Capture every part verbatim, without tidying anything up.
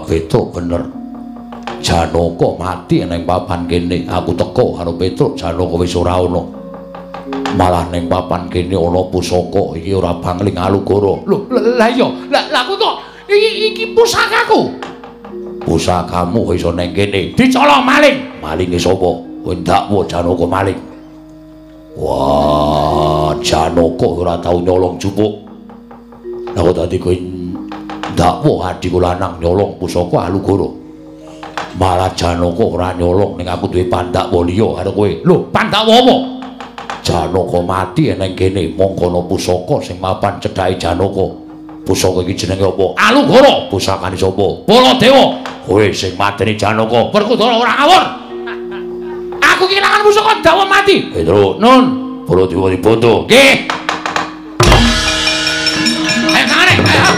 Petruk bener. Janaka mati ning papan kene. Aku teko karo Petruk, Janaka wis ora ana. Malah ning papan kene ana pusaka iki ora bangling Alugara. Lho, lah iya, lah aku kok iki iki pusakaku. Pusakamu kok iso ning kene? Dicolong maling. Malinge sapa? Kowe ndakwa Janaka maling. Wah, Janaka ora tau nyolong jupuk. Lah kok dadi kowe ndakwa adhiku lanang nyolong pusaka Alugara. Malah Janaka ora nyolong ning aku duwe pandakwa liya karo kowe. Lho, pandakwa apa? Janaka mati ning kene mongkono pusaka sing mapan cedhake Janaka. Pusaka iki jenenge apa? Alugara. Pusakane sapa? Baladewa. Kowe sing mateni Janaka. Werkudara ora ngawur. Aku kehilangan pusaka dawa mati. Petruk, Nun, Baladewa diboto. nggih. Ayo tangane, ayo.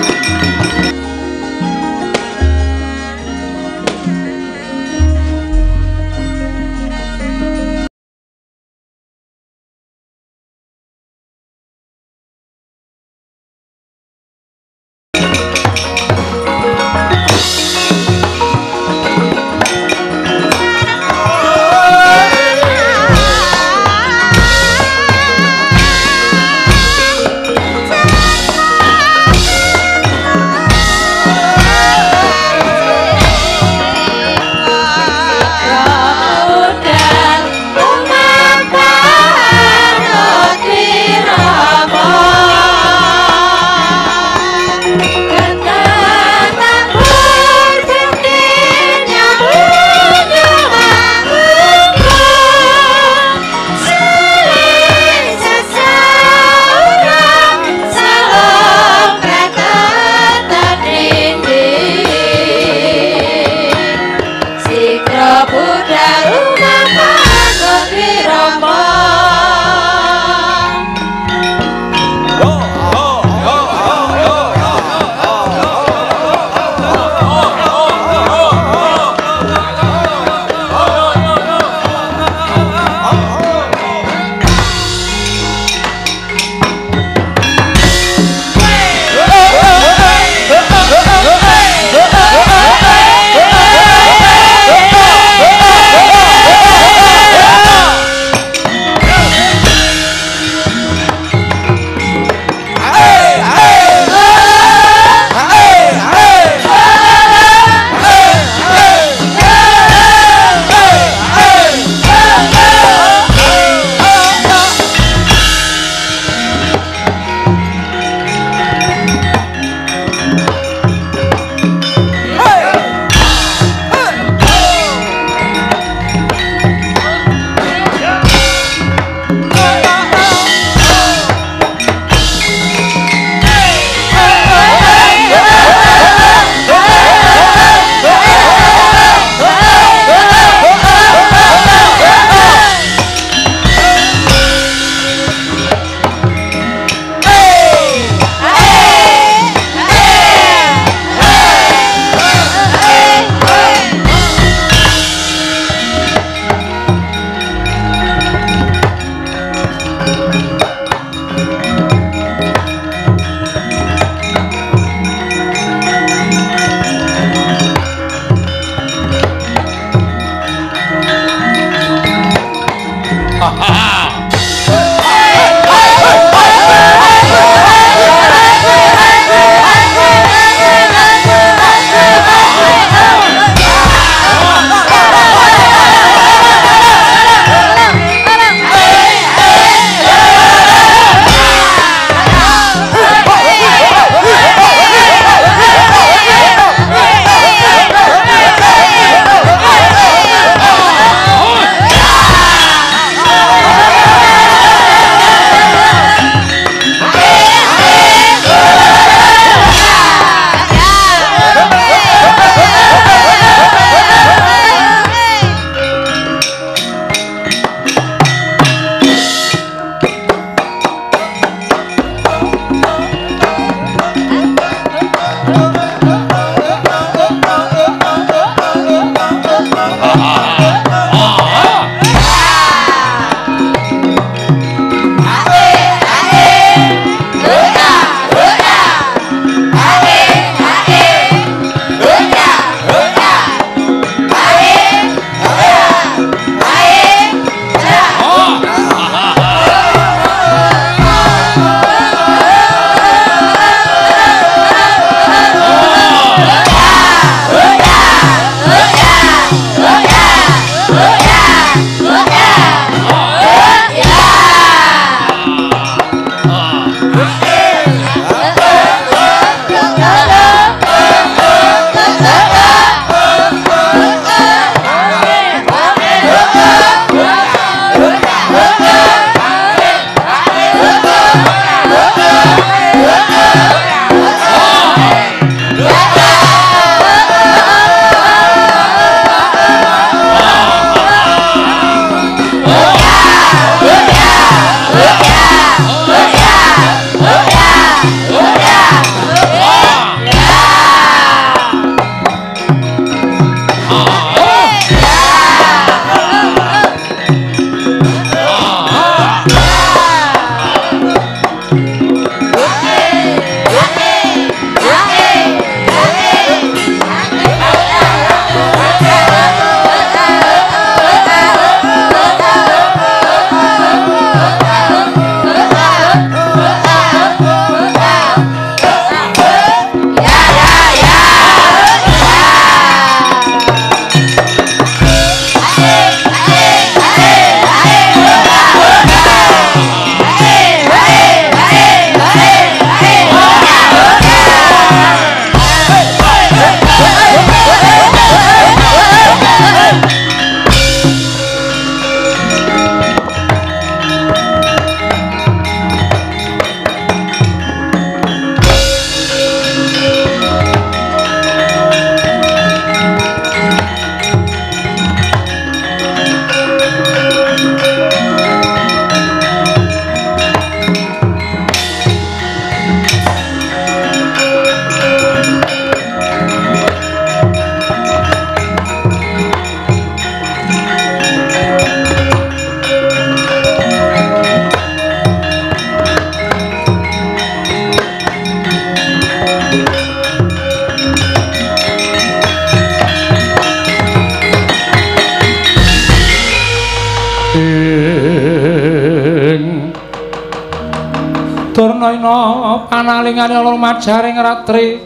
ina panalingane loro majaring ratri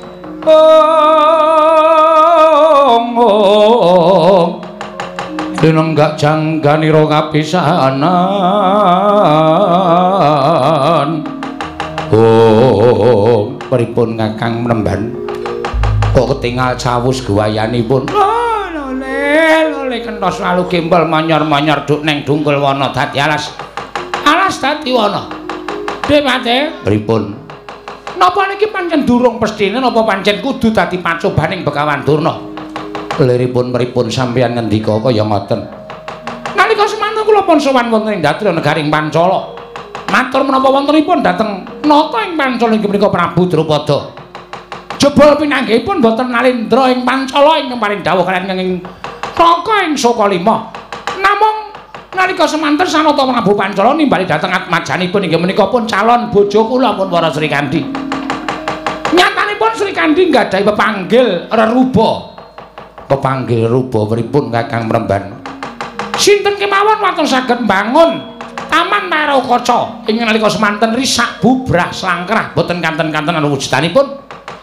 ong dinenggak jangganira kapisanan oh pripun Kakang Mremban kok ketingal cawus gawayanipun lole lole kenthos lalu gembel manyor-manyor duk neng dungkul wana dadi alas alas dadi wana Dewate pripun napa niki pancen durung pestine napa pancen kudu dadi pacobaning Begawan Durna liripun pripun sampeyan ngendika kaya ngoten nalika semanten kula pun sowan wonten ing Datra Negaring Pancala matur menapa wontenipun dhateng nata ing Pancala inggih menika Prabu Drupada jebul pinanggihipun boten nalindra ing Pancala ing paring dawuh kaliyan ing Raka ing Sokalima namung nalika semanten sanata Prabu Pancala nimbali dhateng atmajanipun inggih menika pun calon bojo kula pun para Sri Kandi nyatanipun Sri Kandi nggadahi pepanggil reruba pepanggil ruba pripun Kakang Mremban sinten kemawon watun saged mbangun Taman Marokaca ing nalika semanten risak bubrah slangkrah boten kanten-kanten wujudanipun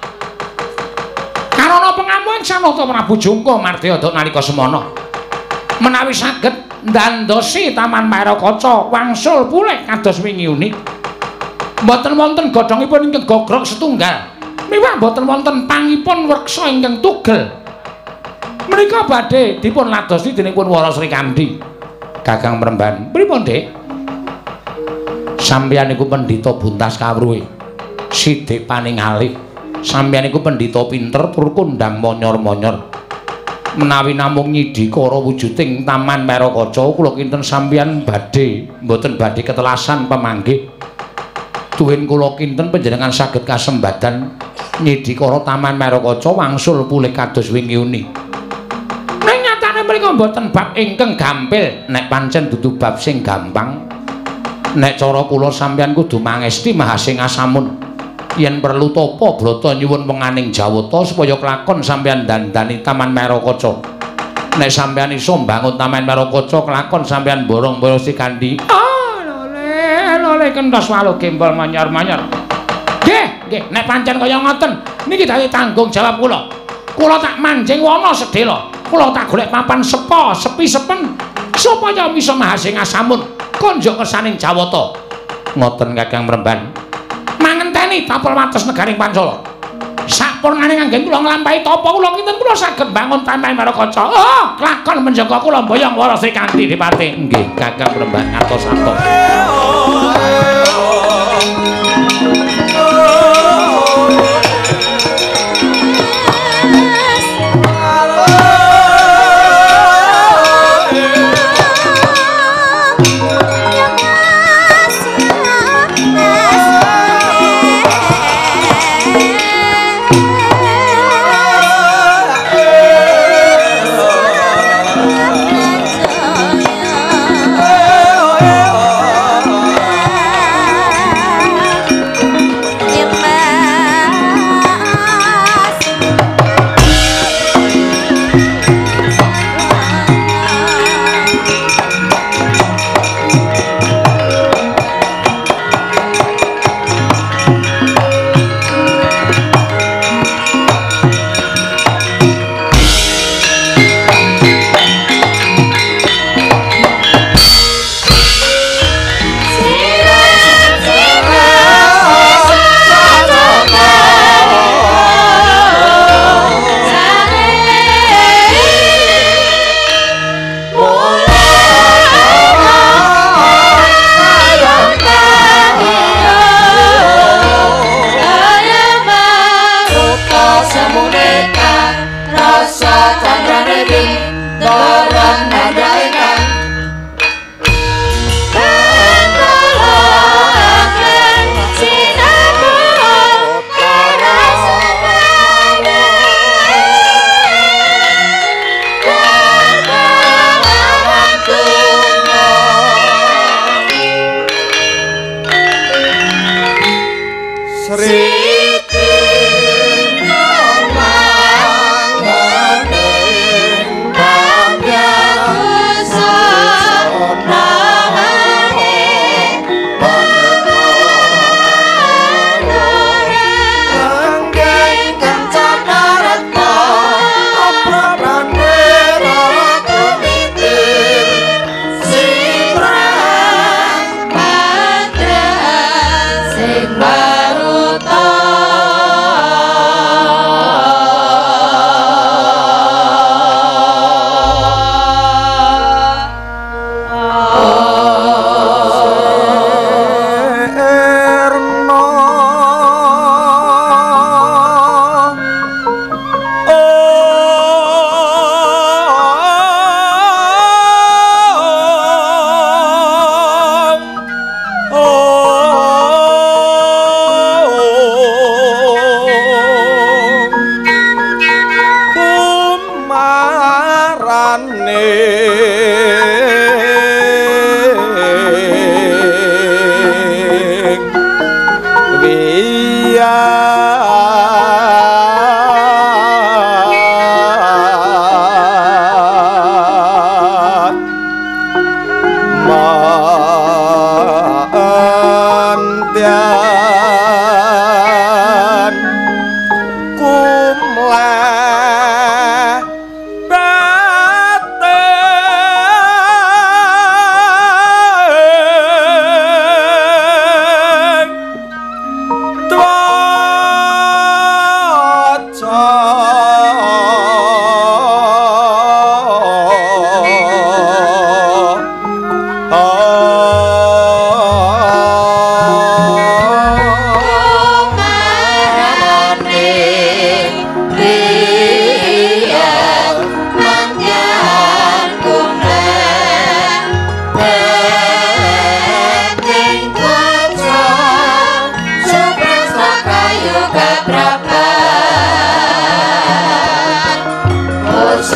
karana pangamuhan sanata Prabu Jungka Mardhayada nalika semana menawi saged ndandosi Taman Marokaca wangsul pulih kados wingi uni boten wonten godhongipun ingkang gogrok setunggal miwah boten wonten pangipun weksa ingkang tugel menika badhe dipun ladosi dening pun Wara Sri Kandi. Kakang Mremban, pripun, Dik? Sampeyan niku pendhita buntas kawruhe. Sidik paningalih. Sampeyan niku pendhita pinter tur kondang monyor-monyor. Menawi namung nyidikara wujuding Taman Marokaca kula kinten sampeyan badhe mboten badhe ketelasan pamanggih. Tuwin kula kinten panjenengan saged kasembadan nyidikara Taman Marokaca wangsul pulih kados wingi uni. Mrika mboten bab ingkang gampil nek pancen dudu bab sing gampang nek cara kula sampeyan kudu mangesti Mahasing Asamun yen perlu tapa brata nyuwun wenganing Jawata supaya kelakon sampeyan dandani Taman Marokaca nek sampeyan iso mbangun Taman Marokaca kelakon sampeyan borong-borong Sri Kandi ah lole lole kenthos walu gembol manyor-manyor nggih nggih nek pancen kaya ngoten niki dadi tanggung jawab kula kula tak manjing wana sedhela kula tak golek papan sepa sepi sepen supaya bisa Mahasing Asamun konjuk kersaning Jawata ngoten Kakang Mremban mangenteni tapel wates negaring Pancala sapurnane anggen kula nglampahi tapa kula kinten kula saged bangun Taman Marokaca oh kelakon menjaga kula mboyong Wara Sri Kandi Dipati nggih Kakang Mremban ngatos-atos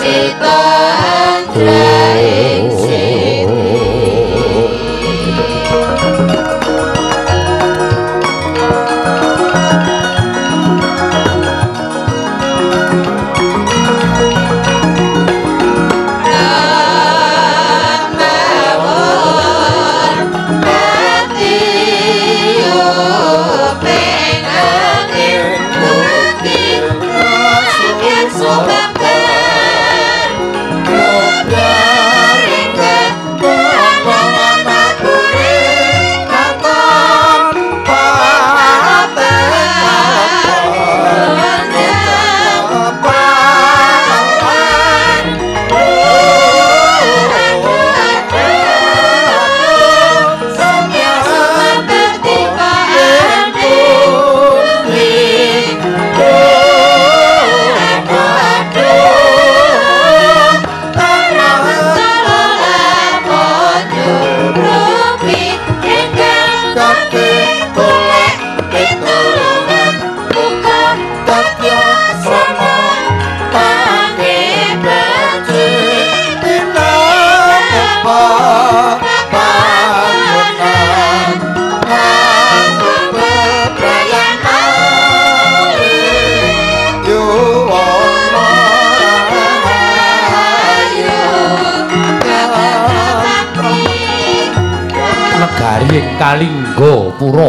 Kalingga Pura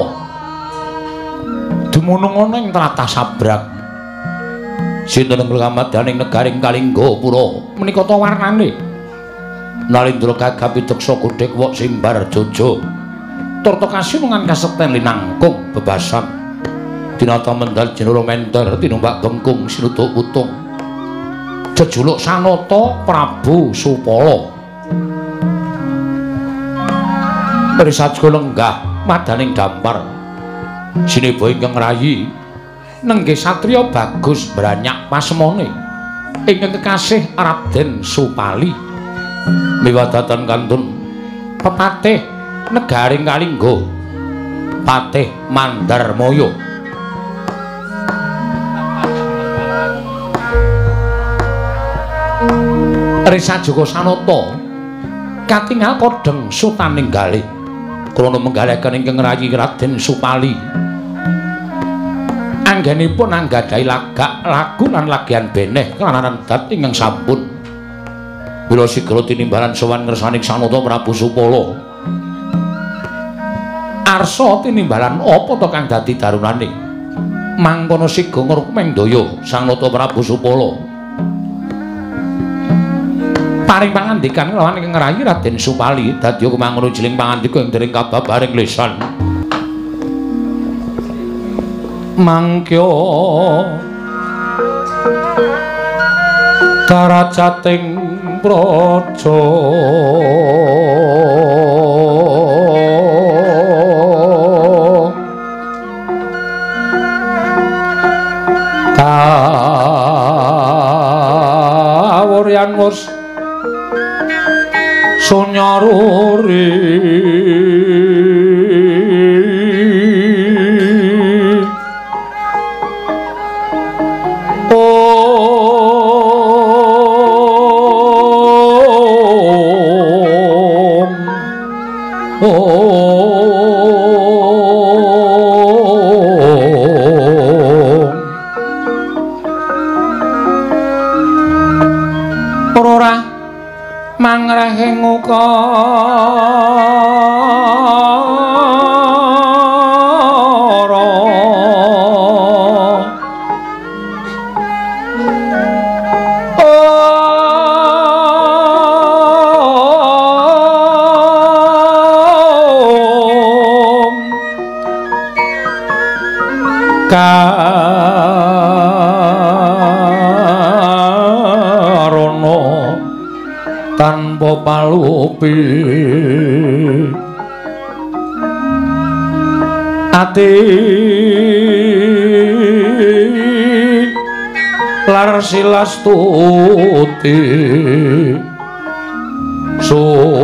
dumunung ana ing tlatah Sabrang. Sinten ngamadaning negaring Kalingga Pura menika ta warnane Nalindra gagap piteksa godhek wok simbar jojo turta kasinungan kasekten linangkung bebasan dinata mendal jenara mender tinumbak bengkung sinutuk putung jejuluk Sanata Prabu Supala. Risatga lenggah madaning dampar sineba ingkang rayi nenggih satriya bagus branyak pasemone ingkang kekasih Raden Supali miwadaten kantun pepatih negaring Kalingga Patih Mandarmaya. Risatga Sanata katingal kodheng sutaninggalih krana menggalaken ingkang rayi Raden Supali anggenipun anggadhahi lagak lagu lan lagian beneh kelanaran dat ingkang sampun mila sigra tinimbalan sowan ngersaning Sanata Prabu Supala arsa tinimbalan apa to kang dadi darunane mangkono siga ngrukmeng daya Sanata Prabu Supala paring pangandikan lawan ingkang rayi Raden Supali dadi kumangono jiling pangandika ing dering kababaring lesan mangkya darajating praja kawuryan wus sunyaruri om om ora mangrehing ukara om karana tanpa palupi ati lar silastuti so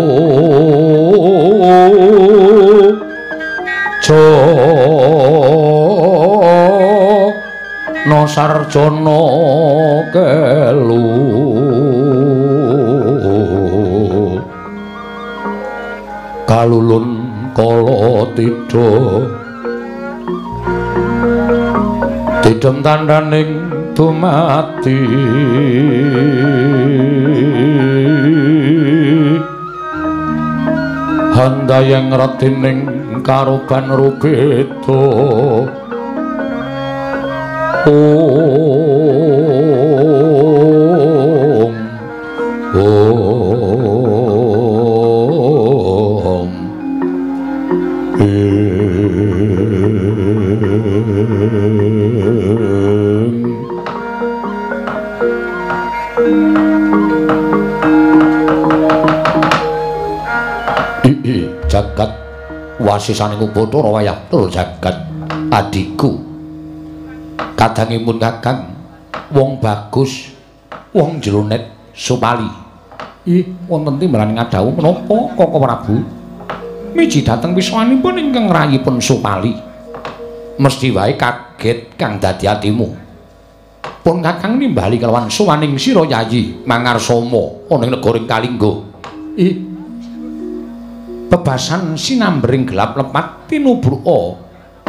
jo no sarjana kelu kalulun kala tidha didem tandhaning dumati handayang retining karuban rubeda om om ii jagat wasisaning Bathara wayah tur jagat adikku kadangipun Kakang wong bagus wong jronet Supali ih wonten timbalan ngadawu menapa Koko Prabu miji dhateng wiswanipun ingkang rayipun Supali mesti wae kaget kang dadi atimu pun Kakang nimbali kelawan suwaning sira Yayi Mangarsama ana ing negaring Kalingga ih bebasan sinambring gelap lepat tinubruka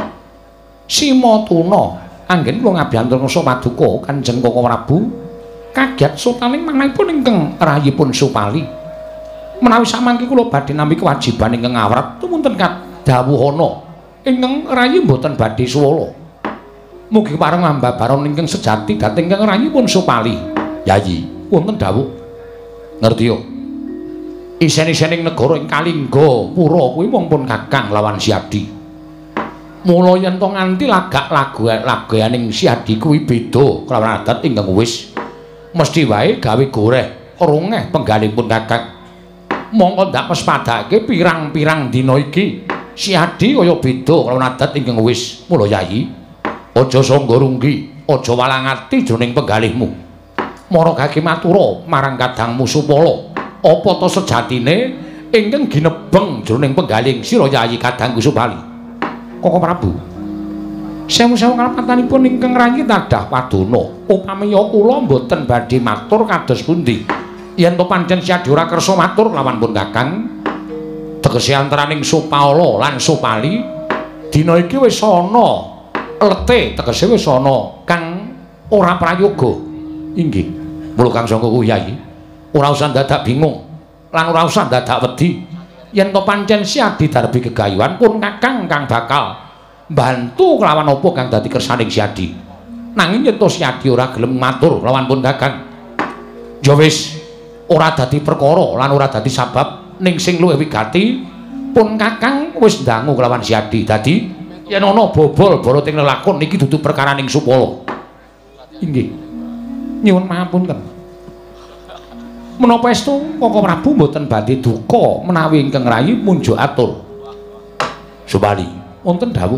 Sima Tuna anggen kula ngabiyantur ngso paduka Kanjeng Koko Prabu kaget sotaning manahipun ingkang rayipun Supali menawi samangke kula badhe nampi kewajiban ingkang awrat tumunten kadhawuhana ingkang rayi mboten badhe suwala mugi pareng ambabaron ingkang sejati dhateng ingkang rayipun Supali Yayi wonten dawuh ngertiya isen-isening negara ing Kalingga pura kuwi mung pun Kakang lawan Siadi mula yen to nganti lagak lagu-laguaning Siadi kuwi beda kelawan adat ingkang wis mesti wae gawe goreh rungeh penggalipun Kakang mongko ndak mespadake pirang-pirang dina iki Siadi kaya beda kelawan adat ingkang wis mula Yayi aja sangga runggi aja walang ati jroning penggalihmu maragake matura marang kadangmu Supala apa to sejatine ingkang ginebeng jroning penggalih sira Yayi kadangku Supali Koko Prabu sewu-sewu kalapatanipun ingkang rayi tadah wadana upamiya kula mboten badhe matur kados pundi yen to pancen Siadi ora kersa matur lawan pun Kakang tegese antaraning Supala lan Supali dina iki wis ana lete tegese wis ana kang ora prayoga inggih mula Kang Sangga kuwi Yayi ora usah dadak bingung lan ora usah dadak wedi yen to pancen Siadi darbi gegayuhan pun Kakang kang bakal bantu kelawan apa kang dadi kersaning Siadi nanging yen to Siadi ora gelem matur lawan pun Kakang ya wis ora dadi perkara lan ora dadi sabab ning sing luwih wigati pun Kakang wis ndangu kelawan Siadi dadi yen ana bobol boro teng lelakon niki dudu perkara ning Supala inggih nyuwun pangapunten menapa estu Koko Prabu mboten badhe duka menawi ingkang rayi munjuk atur Supali wonten dawuh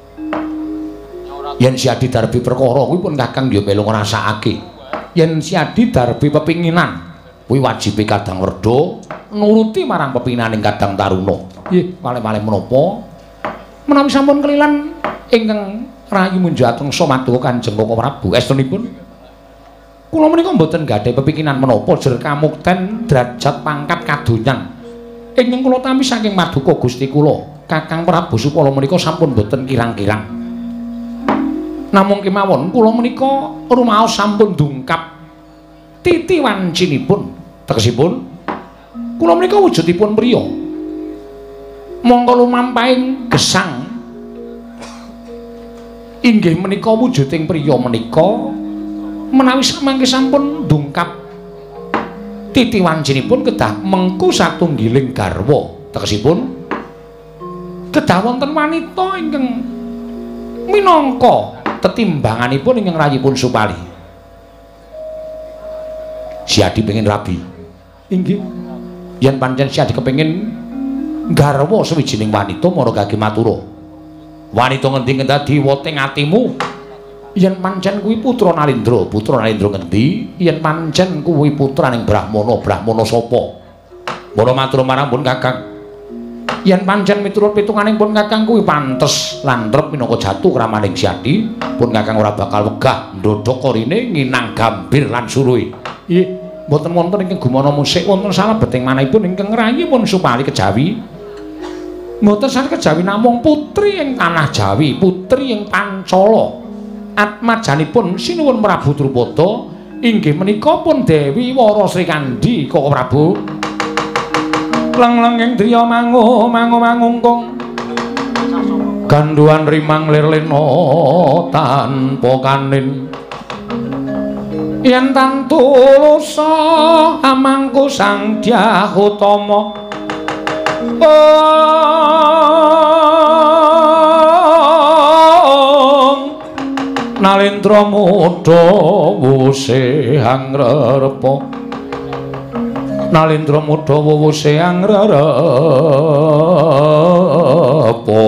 yen Siadi darbi perkara kuwi pun Kakang ya melu ngrasakake yen Siadi darbi pepinginan kuwi wajibe Kadang Werda nuruti marang pepinganing Kadang Taruna nggih malih-malih menapa menawi sampun kelilan ingkang rayi munjuk atur somaduka Kanjeng Koko Prabu estunipun kula menika mboten gadhah pepikinan menapa jer kamukten derajat pangkat kadonyan ingkang kula tampi saking maduka Gusti kula Kakang Prabu Supala menika sampun mboten kirang-kirang namung kemawon kula menika rumaos sampun dungkap titi wancinipun tegesipun kula menika wujudipun priya mongko lumampahing gesang inggih menika wujuding priya menika menawi samangke sampun dungkap titi wancinipun kedah mengku satunggiling garwa tegesipun kedah wonten wanita ingkang minangka tetimbanganipun ingkang rayipun Supali Siadi pengin rabi inggih yen pancen Siadi kepengin garwa sawijining wanita maragake matura wanita ngendi dadi weteng atimu yen pancen kuwi putra Narendra putra Narendra ngendi yen pancen kuwi putraning Brahmana Brahmana sapa mula matur marang pun Kakang yen pancen miturut pitunganing pun Kakang kuwi pantes landrep minangka jatuh kramaning Siadi pun Kakang ora bakal wegah ndodhok korine nginang gambir lan suruhe nggih mboten wonten ingkang gumana musik wonten salah beting manahipun ingkang rayi pun Supali kejawi Mboten sami kejawi namung putri ing tanah Jawi, putri ing Pancala. Atmajanipun sinuwun Prabu Drupada inggih menika pun Dewi Wara Srikandhi Koko Prabu. Leng-lenging driya mangu mangu mangungkung. Ganduan rimang lirlena tanpa kanin. Yen tantu lusa amangku Sang Dyah Utama. Om Nalendra Muda wuse angrerepa Nalendra Muda wuse angrerepa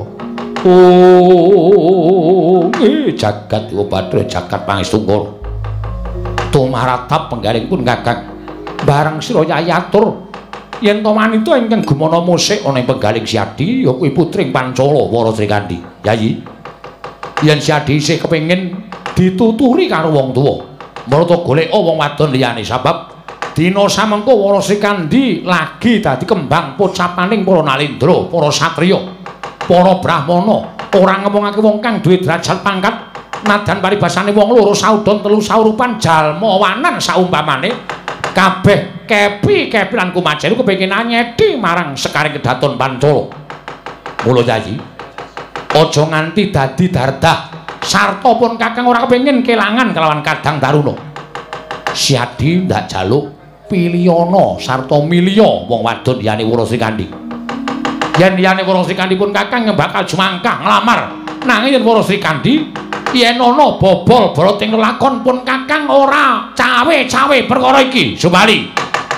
Oh jagat Padha jagat pangestunggal tumaratap penggalingipun Kakang bareng sira yayatur yen to wanita ingkang gumana musik ana ing penggaling Siadi ya kuwi putri Pancala Wara Srikandhi. Yayi. Yen Siadi isih kepengin dituturi karo wong tuwa, marta golek wong wadon liyane sebab dina samengko Wara Srikandhi lagi dadi kembang pocapaning para nalendra, para satriya, para brahmana, ora ngomongake wong kang duwe derajat pangkat nadan paribasane wong loro saudon telu saurupan jalma wanan saumpamane kabeh kepi-kepi lan kumajen kepengin nyedi marang Sekaring Kedaton Pancala. Mula Yayi, aja nganti dadi dardah sarta pun Kakang ora kepengin kelangan kelawan Kadang Taruna. Siadi ndak jaluk piliyana sarta milya wong wadon liyane Wara Srikandhi. Yen liyane Wara Srikandhi pun Kakang bakal jumangkah nglamar. Nanging yen Wara Srikandhi yen ana bobol boroting lakon pun Kakang ora cawe-cawe perkara iki. Subali.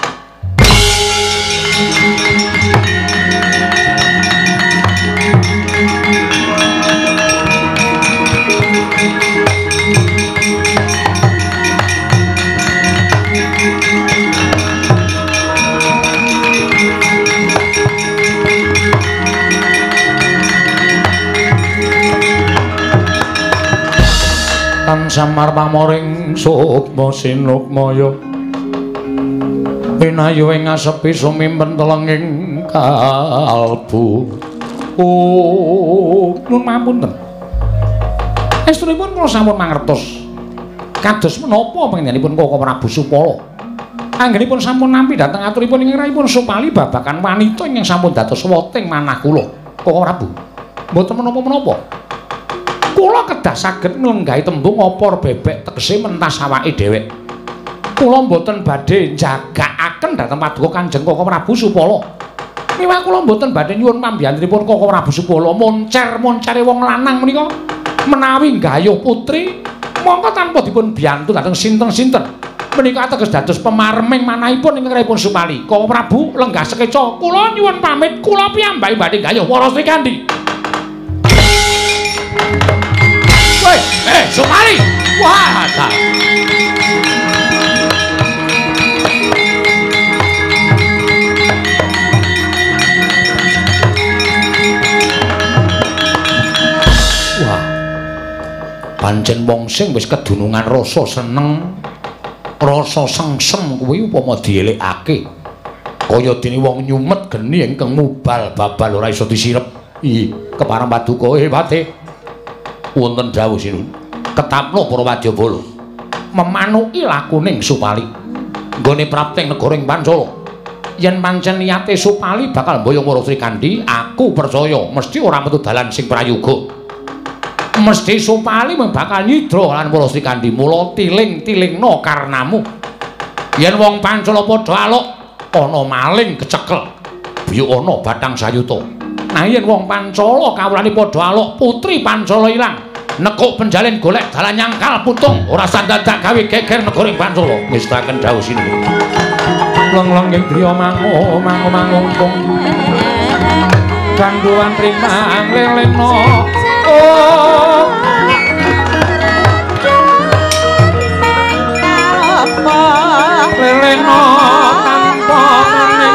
Tan samar pamoring sukma sinukmaya pinayu ing asepi sumimpen telenging kalbu. Oh, nun mapunten. Estunipun kula sampun mangertos kados menapa panjenenganipun Koko Prabu Supala. Anggenipun sampun nampi dhateng aturipun ing rayipun Supali babakan wanita ingkang sampun dados weting manah kula. Koko Prabu, mboten menapa-menapa. Kula kedah saged nglenggahi tembung opor bebek tegese mentas awake dhewek. Kula mboten badhe njagakaken dhateng paduka Kanjeng Koko Prabu Supala. Miwah kula mboten badhe nyuwun pambiyantunipun Koko Prabu Supala moncer-moncere wong lanang menika menawi gayuh putri mongko tanpa dipun biyantu dhateng sinten-sinten. Menika ateges dados pemarming manahipun ingkang rayipun Supali. Koko Prabu lenggah sekeca kula nyuwun pamit kula piyambake badhe gayuh Wara Srikandhi. Woi, eh, Supali! Wah, tak. Wah, pancen wong sing wis kedunungan rasa seneng, rasa sengsem kuwi upama dielekake. Kaya dene wong nyumet geni ingkang mubal babal ora iso disirep. Ih, kepareng paduka hebate. Wonten dawuh sinun ketapno para wadyabala memanuki lakuning Supali nggone prapting negara ing Pancala. Yen pancen niyate Supali bakal mboyong Wara Srikandhi, aku percaya mesti ora metu dalan sing prayoga. Mesti Supali bakal nyidra lan Wara Srikandhi. Mula tiling-tilingna karnamu. Yen wong Pancala padha alok ana maling kecekel, buyuk ana bathang sayuta. Nah yen wong Pancala kawulane padha alok putri Pancala ilang nekuk penjalin golek dalan nyangkal putung ora sandadak gawe geger negara ing Pancala. Wis taken dawuh sinten leng-leng ing driya mangu mangu mangungkung ganduan rimang lelena oh apa lelena tanpa maning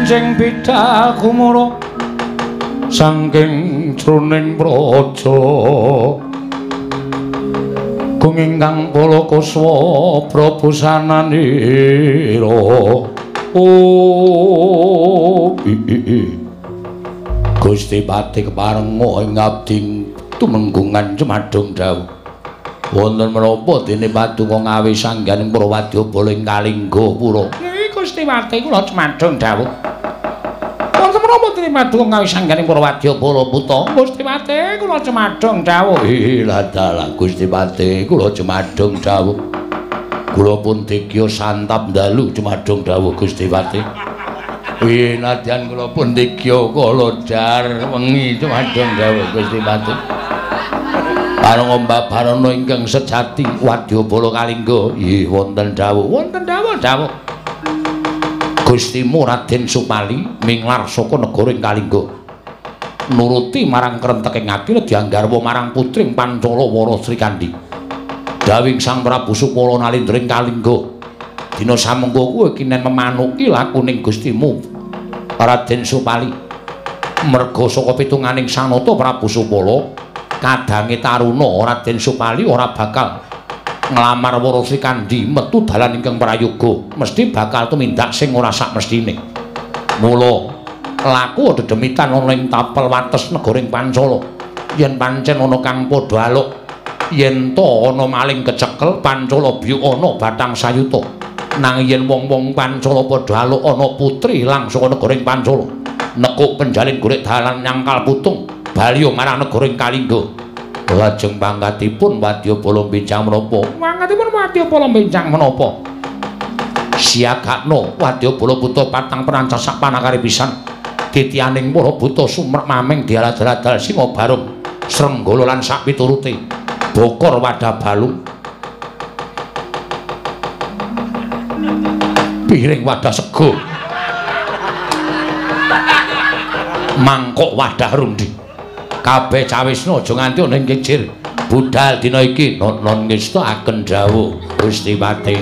sing bidal kumara saking jroning praja kung ingkang Balakuswa Prabu sananira oh Gusti Pati keparenga ing abdi tumenggungan Cemadung dawuh wonten menapa dene paduka ngawi sangganing para wadyabala ing Kalingga pura Gusti Pati kula Cemadung dawuh wonten menapa dene paduka ngawi sangganing para wadyabala puta Gusti Pati kula Cemadung dawuh lha dalah Gusti Pati kula Cemadung dawuh kula pun dikya santap dalu Cemadung dawuh Gusti Pati Wih, nadyan kula pun dikya kala jar wengi Cemadung dawuh Gusti Pati. Para Mbah Barana ingkang sejati wadyabala Kalingga, nggih wonten dawuh, wonten dawuh dawuh. Gustimu Raden Supali minglar saka negara ing Kalingga. Nuruti marang krenteking ati dianggarwa marang putring Pancala Wara Srikandi. Dawing Sang Prabu Supala nalindra ing Kalingga. Dina samengko kuwi kinen memanuki lakuning Gustimu Raden Supali merga saka pitunganing sanata Prabu Supala kadange taruna Raden Supali ora bakal nglamar Wara Srikandi metu dalan ingkang prayoga mesti bakal tumindak sing ora sak mestine mula laku dedemitan ana ing tapel wates negara ing Pancala yen pancen ana kang padha aluk yen to ana maling kecekel Pancala biyu ana batang sayuta nang yen wong-wong Pancala padha aluk ana putri ilang saka negara ing Pancala nekuk penjalin golek dalan nyangkal putung baliya marang negara ing Kalingga lajeng pangkatipun wadyabala bencang menapa pangkatipun wadyabala bencang menapa siagakna wadyabala buta patang perancas sak panakari pisan titianing para buta sumrek mameng dialadal-adal singa barung srenggala lan sak piturute bokor wadah balung piring wadah sego mangkok wadah rundi kabeh cawisna aja nganti ana ing kecir budal dina iki non ngestaken dawuh Gusti Pati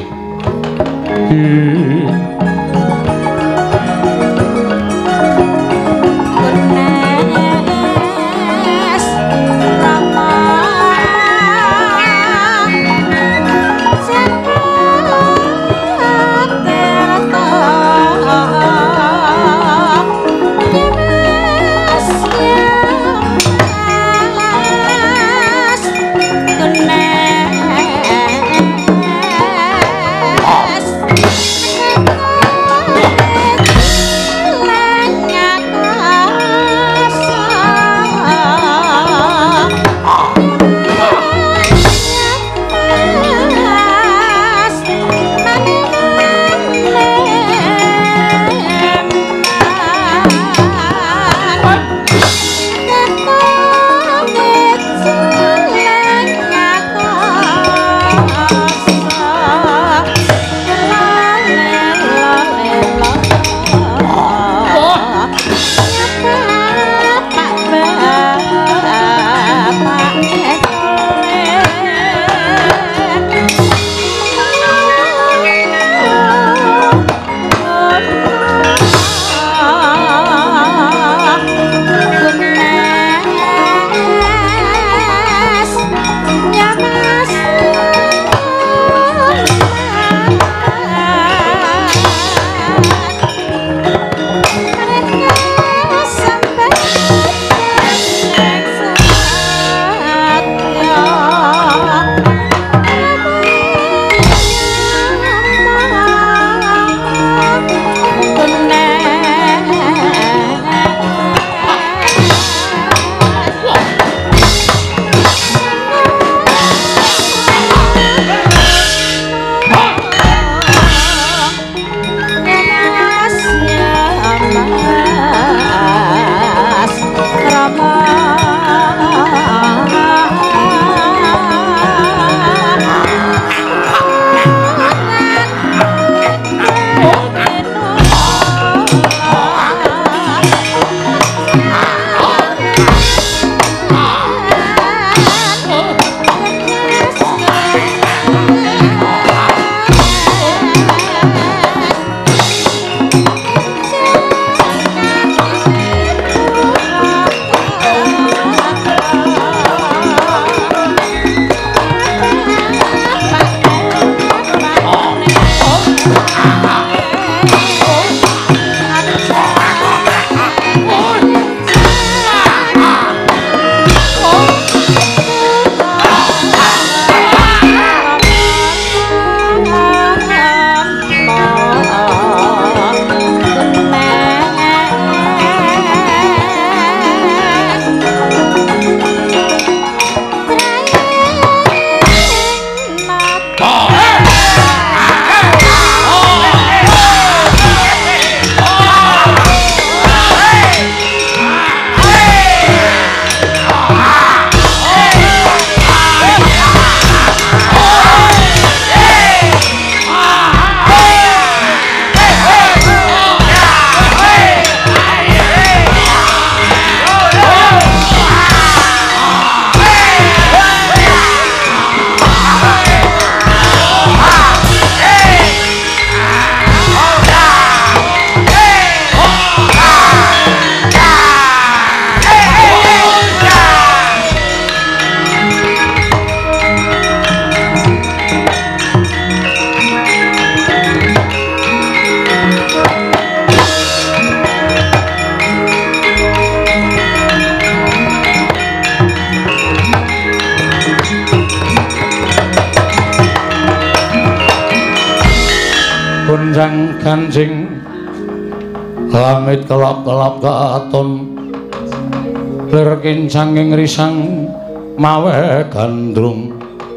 Sandang ganjing langit kelap-kelap katon lir kincang ing risang mawe gandrung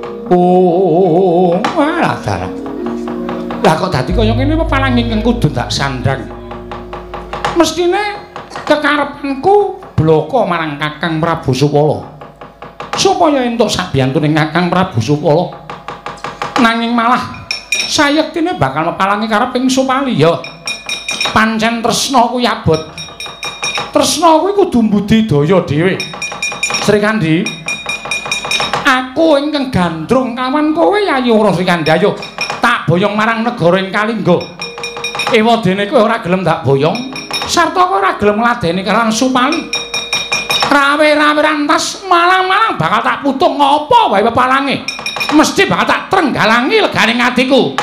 oh malah dalah lah kok dadi kaya ngene pepalang ingkang kudu tak sandang mestine kekarepanku bloko marang Kakang Prabu Supala supaya entuk sabyantuning Kakang Prabu Supala nanging malah sayektine bakal mepalangi kareping Supali ya pancen tresna kuwi abot tresna kuwi kudu mbudidaya dhewe Sri Kandi aku ingkang gandrung kawan kowe Yayi Wara Sri Kandi ayo tak boyong marang negara ing Kalingga ewadene kowe ora gelem tak boyong sarta kowe ora gelem ngladeni karo Supali rawe-rawe rantas malang-malang bakal tak putung ngopo wae pepalange mesti bakal tak trenggalangi leganing atiku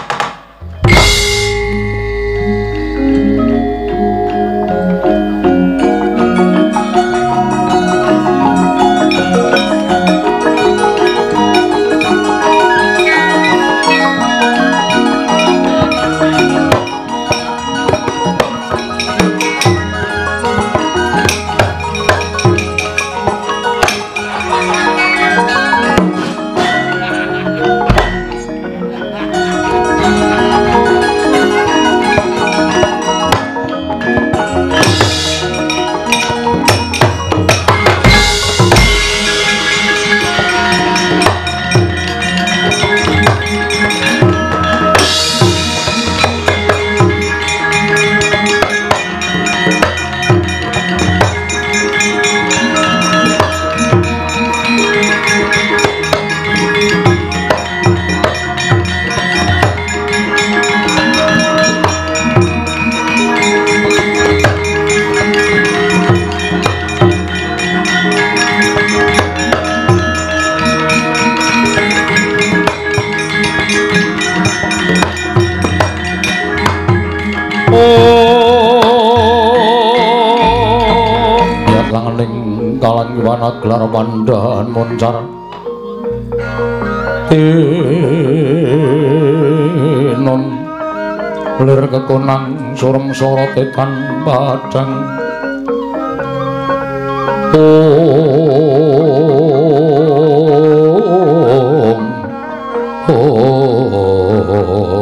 gelar pandahan moncar tinon lir kekonang surem sorote tan padang om om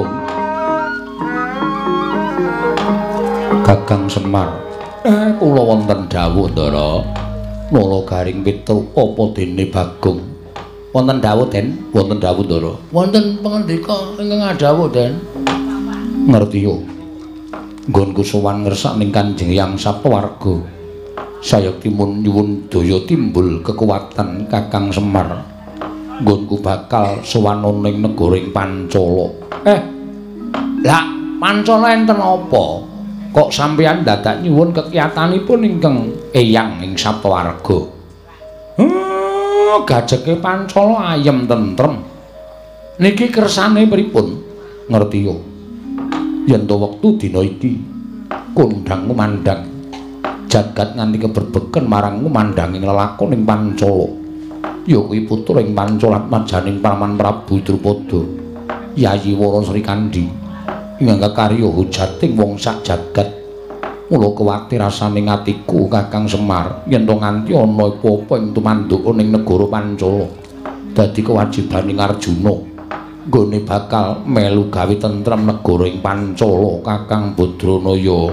Kakang Semar eh kula wonten dawuh Ndara Nala garing pitu apa dene Bagong wonten dawuh Den wonten dawuh Ndara wonten pangandika ingkang dawuh Den ngerti yo nggonku sowan ngersak ning Kanjeng Hyang Saptawarga sayekti mun nyuwun daya timbul kekuatan Kakang Semar nggonku bakal sowan ning negara ing Pancala eh lah Pancala enten apa kok sampeyan dadak nyuwun kekiyatanipun ingkang eyang ing Saptawarga. Hmm, gajeke Pancala ayem tentrem. Niki kersane pripun? Ngerti yo. Yen to wektu dina iki kondhang ngumandhang jagat nganti keberbeken marang ngumandhanging lelakon ing Pancala. Ya kuwi putra ing Pancala majaning Paman Prabu Drupada. Yayi Wara Sri Kandi. Ingkang kakarya hujating wong sak jagat mula kuwatir rasane atiku Kakang Semar yen to nganti ana apa-apa ing tumanduk ning negara Pancala dadi kewajibaning Arjuna nggone bakal melu gawe tentrem negara ing Pancala Kakang Badranaya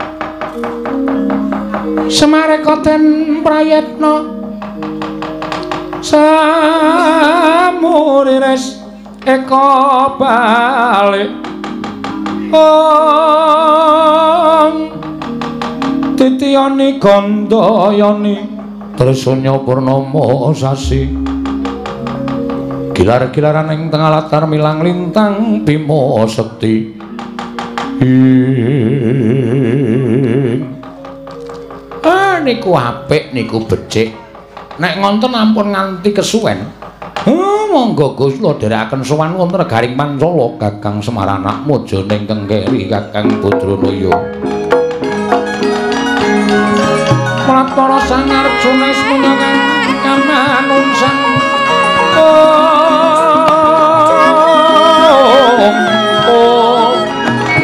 Semareka den prayetna samurires eka balik Om Titiyani Gandayani Tresnya Purnama sasi Gilar-gilaran ing tengah latar milang lintang Bima Sekti Ah niku apik niku becik nek ngonten ampun nganti kesuwen Oh, monggo Gus kula dherekaken sowan wonten negaring Pancala Kakang Semar anak Mojane ingkang keri Kakang Badranaya. Pratara Sang Arjuna Ismuna kang kamanungsan. Oh, oh,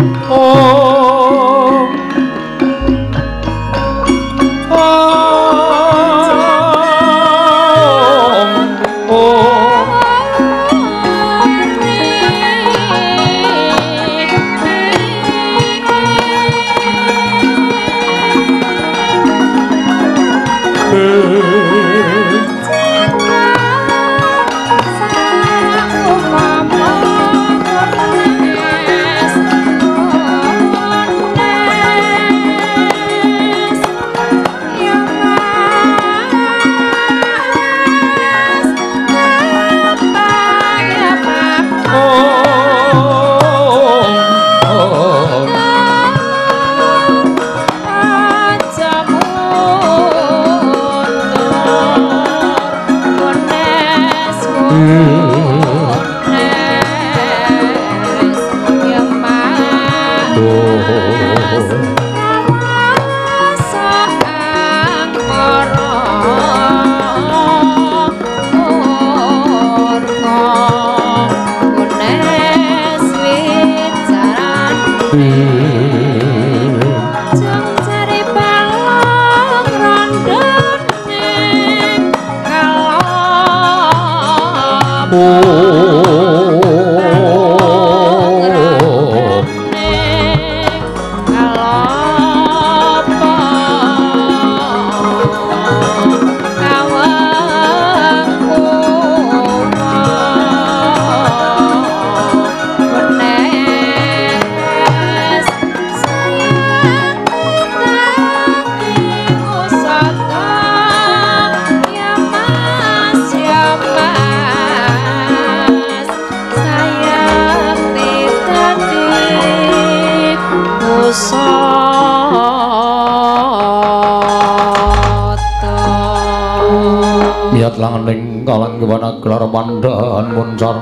Langening kalanggewana gelar pandhan muncar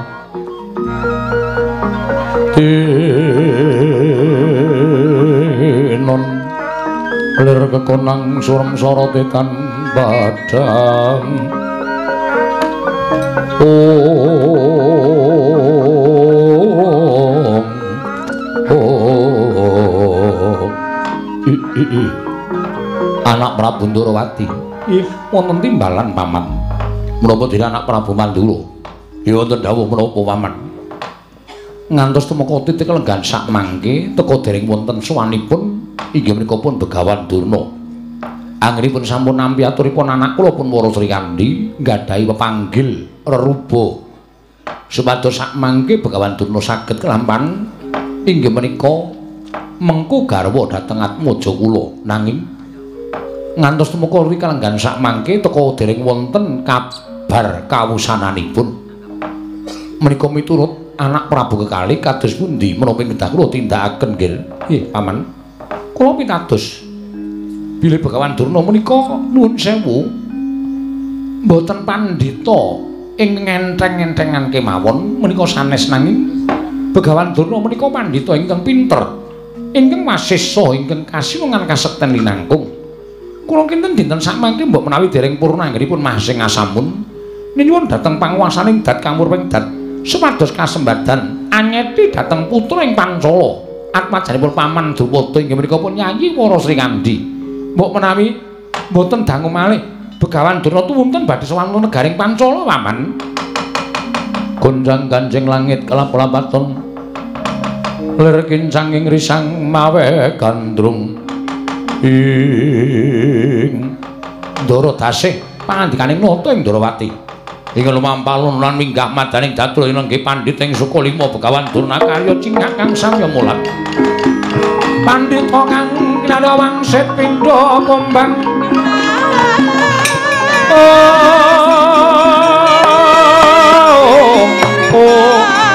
tinon lir kekonang surem sorotetan badang om om i i i anak Prabu Ndorowati ih wonten timbalan paman menapa dene anak Prabu Mandura ya wonten dawuh menapa paman ngantos tumeka titik lenggan sak mangke teka dereng wonten sowanipun inggih menika pun Begawan Durna anggenipun sampun nampi aturipun anak kula pun Wara Sri Kandi nggadahi pepanggil reruba supados sak mangke Begawan Durna saged kelampan inggih menika mengku garwa dhateng atmaja kula nanging ngantos tumeka rika lenggan sak mangke teka dereng wonten kabar kawusananipun menika miturut anak Prabu kekalih kados pundi menapa kedah kula tindakaken nggih nggih paman kula pitados bilih Begawan Durna menika nuwun sewu mboten pandhita ing enteng-entengan kemawon menika sanes nanging Begawan Durna menika pandhita ingkang pinter ingkang masisa ingkang kasinungan kasekten linangkung kula kinten dinten sakmangke mbok menawi dereng purna anggenipun Mahasing Asamun nyuwun dhateng panguwasaning dat kamurping dat supados kasembadan anyeti dhateng putra ing Pancala atmajanipun paman Drupada inggih menika pun Yayi Wara Sri Kandi mbok menawi mboten dangu malih Begawan Durna tuwunten badhe sowan negaring Pancala paman gonjang ganjing langit kelap-kelapaton lir kincang ing risang mawe gandrung ing Ndara tasih pangandikaning nata ing Ndarawati ing lumampalun lan minggah madaning datul ing nggih pandhita ing Sukalima Begawan Durna karya cingak kang samya mulat pandhita kang kinarya wangsit pindha kumbang oh oh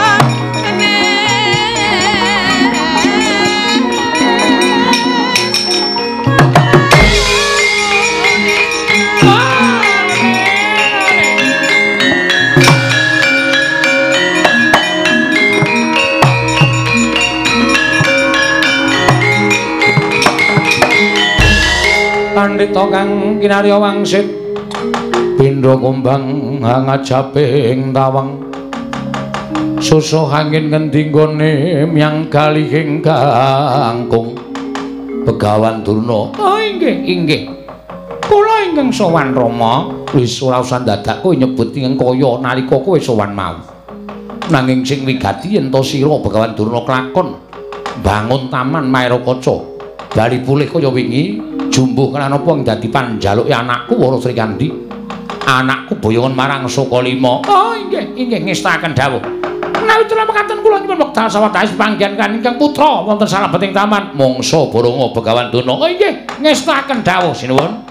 pandhita kang kinarya wangsit pindha kumbang ngajaping tawang Susah angin ngendi nggone miyang galih ing kangkung Begawan Durna. Oh inggih, inggih. Kula ingkang sowan Rama, wis ora usah dadak kowe nyebut ingkang kaya nalika kowe sowan mau. Nanging sing wigati yen to sira Begawan Durna kelakon bangun taman Mairakaca. Bali pulih kaya wingi, jumbuh kan apa dadi panjaluke anakku Wara Srikandi. Anakku boyongan marang Sokalima. Oh inggih, inggih ngestaken dawuh. Menawi kula mekaten kula nyuwun wekdal sawetawis panggen kan ingkang putra wonten salebeting taman mangsa Baranga Begawan Durna. Oh inggih, ngestaken dawuh sinuwun.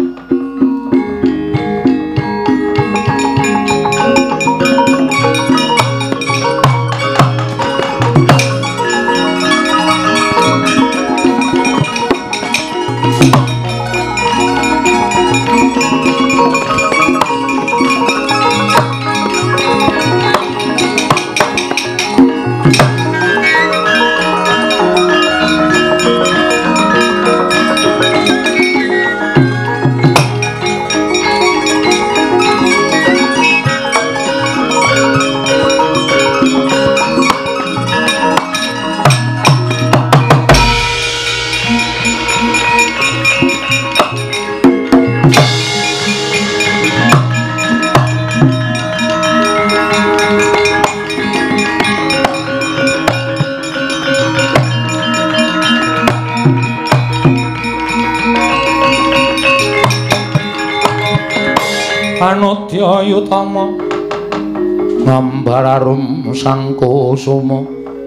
Anodya Yutama Ngambararum Sangkusuma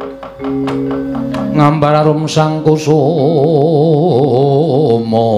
Ngambararum Sangkusuma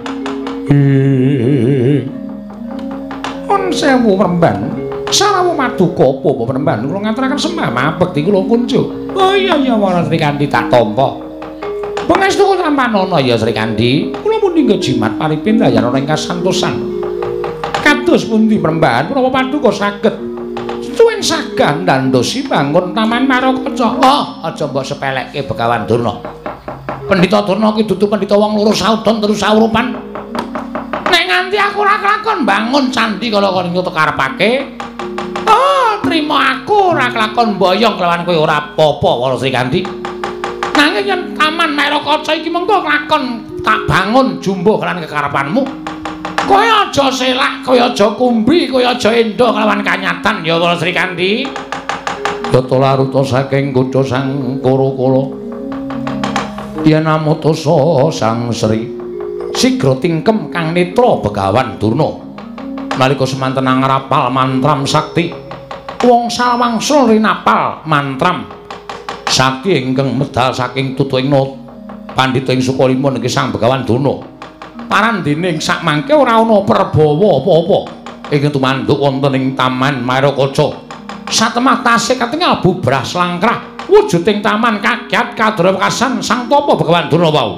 On sewu Premban Sarawu Maduka apa Premban kula ngaturaken sembah mabekti kula kunjuk. Oh iya iya Wara Srikandi tak tampa. Pangestu tampanana ya Srikandi. Kula mun ninggo jimat paripin dayan ana ing kasantosan. Kados pundi Premban Prawa Paduka saged suwen sagah ndandosi bangun taman Mairakaca. Oh, aja mbok sepelekke Begawan Durna. Pendhita Durna ki dudu pendhita wong loro saudon terus saurupan. Nek nganti aku ora kelakon bangun candhi kala kaya nyuta karepake. Oh, trima aku ora kelakon mboyong kelawan kowe ora apa-apa Wara Srikandi. Nanging yen taman Mairakaca iki mengko kelakon tak bangun jumbuh kelan kekarepanmu. Kowe aja selak, kowe aja kumbi, kowe aja endo kelawan kanyatan ya Wara Srikandi. Yata laruta saking kutha Sang Kurakala. Yen amutasa Sang Sri sigra tingkem kang netra Begawan Durna. Nalika semanten ngrapal mantram sakti, wong salwangsul rinapal mantram sakti ingkang medal saking tutuing pandhita ing Sukalima niki Sang Begawan Durna. Parandene sak mangke ora ana perbawa apa-apa ing tumanduk wonten ing taman Mairakaca. Satemah tasih katingal bubrah slangkrah wujuding taman kagiat kadrawekasan Sang Tapa Begawan Durna wau.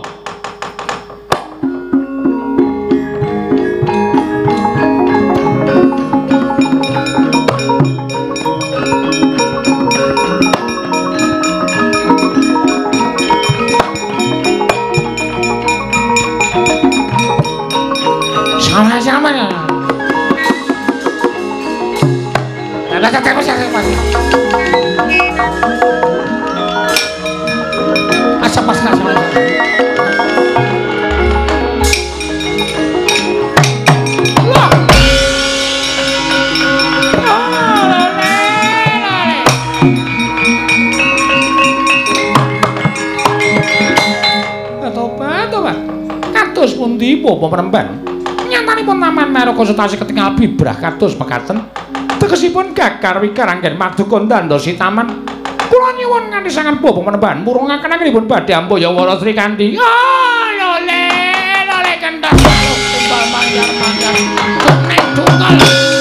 Sama-sama ya. Ada kata apa sih Mas? Asap pas nggak sama. Wah. Tobat, tobat. Kados pundi apa Premban? Nyantanipun taman Mairakaca tasih ketingal bibrah kados mekaten. Tegesipun gagar wikar anggen Paduka ndandosi taman. Kula nyuwun nganti sangan bobo Premban murungaken anggenipun badhe ambaya Wara Srikandi. Ah, lole, lole kenthang tumbal manjar-manjar. Nek tunggal.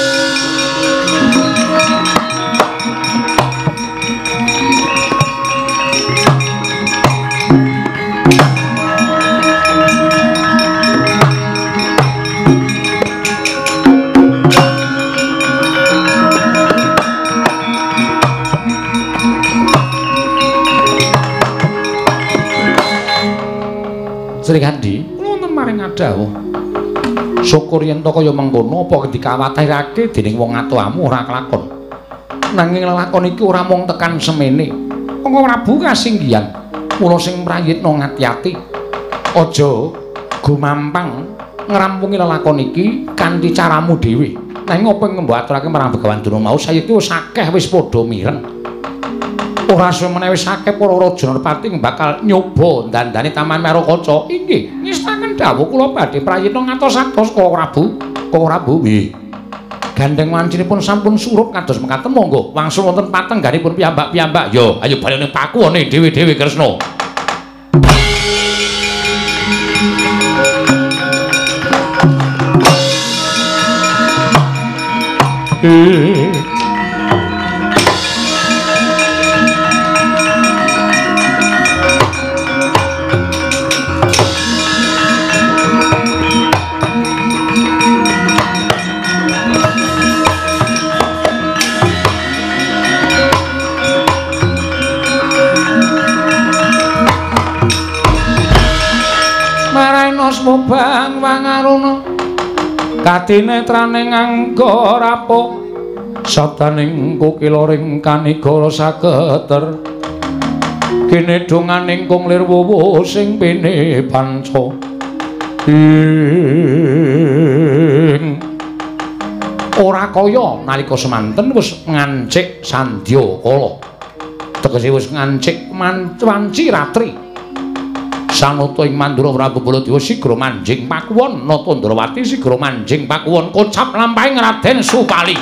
Srikandi, kula wonten maring adhawuh. Syukur yen to kaya mengkono apa dikawatihake dening wong atuhamu ora kelakon. Nanging lelakon iki ora mung tekan semene. Monggo Prabu kasinggihan. Mula sing prayitna ngati-ati. Aja gumampang ngrampungi lelakon iki kanthi caramu dhewe. Nanging apa yang mbok aturake marang Begawan Durna mau sayekti wis akeh wis padha mireng. Ora suwe meneh wis akeh para raja Narpati bakal nyoba dandani Taman Merakaca. Inggih, ngestaken dawuh kula badhe prayitna ngatos-atos Koko Prabu. Koko Prabu nggih. Gandeng wancinipun sampun surup kados mekaten monggo wangsul wonten patengganipun piyambak-piyambak. Yo, ayo bali ning pakuwane dhewe-dhewe Kresna. Mubang wangaruna kadinetraning angga rapo sataning kukiloring kanigara sageter kene donganing kung lir wuwu sing pene panca ing ora kaya nalika semanten wis ngancik sandya kala tegese wis ngancik wanci ratri Sanata ing Mandura Prabu Baladewa sigra manjing pakuwon Nata Ndrawati sigra manjing pakuwon kocap lampahing Raden Supali.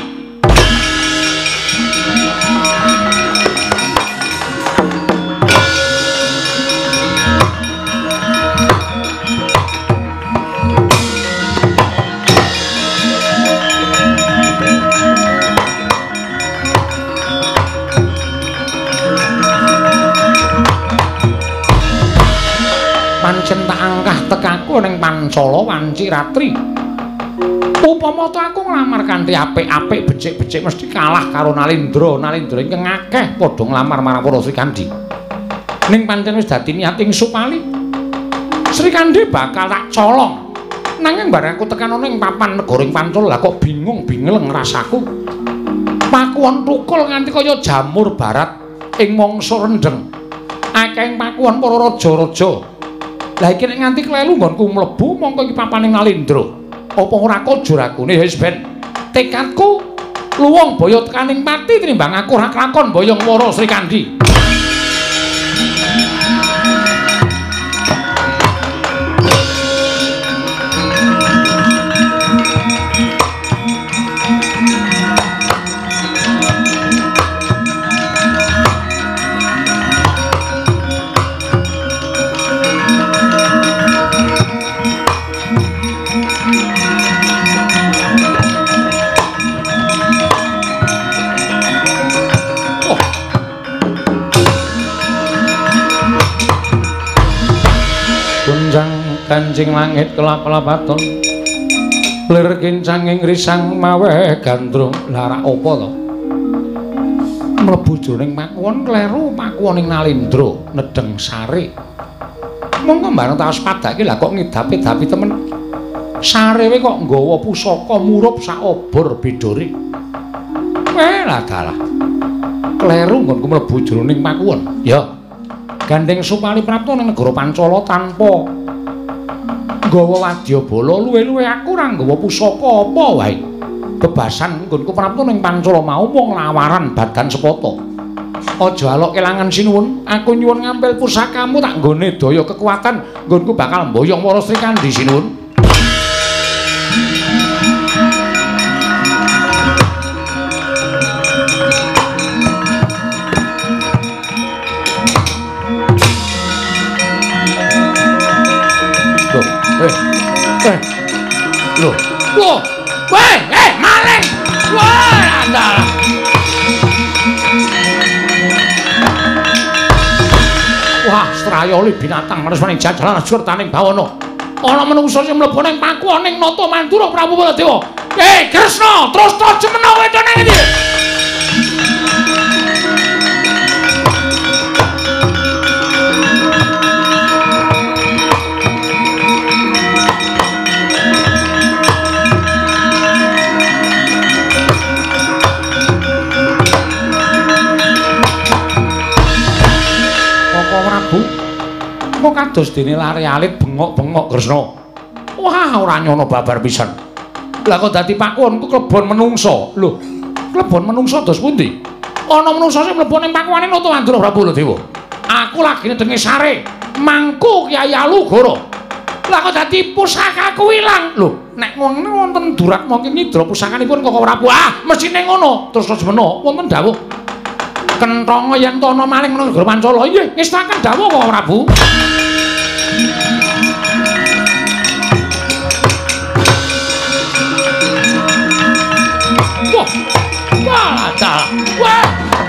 Pancen tak angkah tekaku ning Pancala Wanci Ratri. Upama to aku nglamar kanthi apik-apik becik-becik mesti kalah karo Nalindra. Nalindra ingkang akeh padha nglamar marang para Srikandhi. Ning pancen wis dadi niating Supali. Srikandhi bakal tak colong. Nanging bareng aku tekan ning papan negara ing Pancala lah kok bingung-bingeleng rasaku. Pakuwon tukul nganti kaya jamur barat ing mangsa rendheng. Akeh pakuwon para raja-raja. Lah iki nek nganti klelu nggonku mlebu mongko iki papaning Nalindra. Apa ora kajur aku ne wis ben tekadku luwung boyo tekaning pati tinimbang aku ora kelakon boyong wara Srikandhi. Kanjing langit kelap-lapaton lir kincanging risang mawe gandrung lara apa to mlebu jroning pakuwon kleru pakuwoning Nalindra nedeng sare monggo bareng taos padake lah kok ngidapi-dapi temen sarewe kok nggawa pusaka murup sak obor bedore eh lah dalah kleru nggonku mlebu jroning pakuwon ya Gandeng Supali prapta ning negara Pancala tanpa nggawa wadyabala luwe-luwe aku ora nggawa pusaka apa wae. Bebasan nggonku prapta ning Pancala mau mung lawaran badan sepata. Aja alok kelangan sinuwun, aku nyuwun ngambil pusakamu tak nggone daya kekuatan nggonku bakal mboyong para Srikandhi sinuwun. Eh, lho, lho, weh, eh, maling, wah, anda. Wah, strayoli binatang manis maning jajalan surtaning bawana. Ana menungso sing mlebu ning pakuwon ning Nata Mandura Prabu Baladewa. Eh, Kresna, terus to jemena wedone ngendi? Mengko kados dene lare alit bengok-bengok Kresna. Wah, ora nyono babar pisan. Lah kok dadi pakuanku klebon menungso. Lho, klebon menungso dos pundi? Ana menungso sing mlebu ning pakuane Nata Mandura Prabu Baladewa. Aku lagi nedenge sare, mangku Kyai Alugara. Lah kok dadi pusakaku ilang. Lho, nek ngono wonten durak mangke nyidra pusakanipun Koko Prabu. Ah, mesine ngono. Terus Lesmana wonten dawuh Kenthanga yen ana maling menawa negara Pancala. Nggih, ngestaken dawuh Koko Prabu. Wah. Wah, ta. Wah.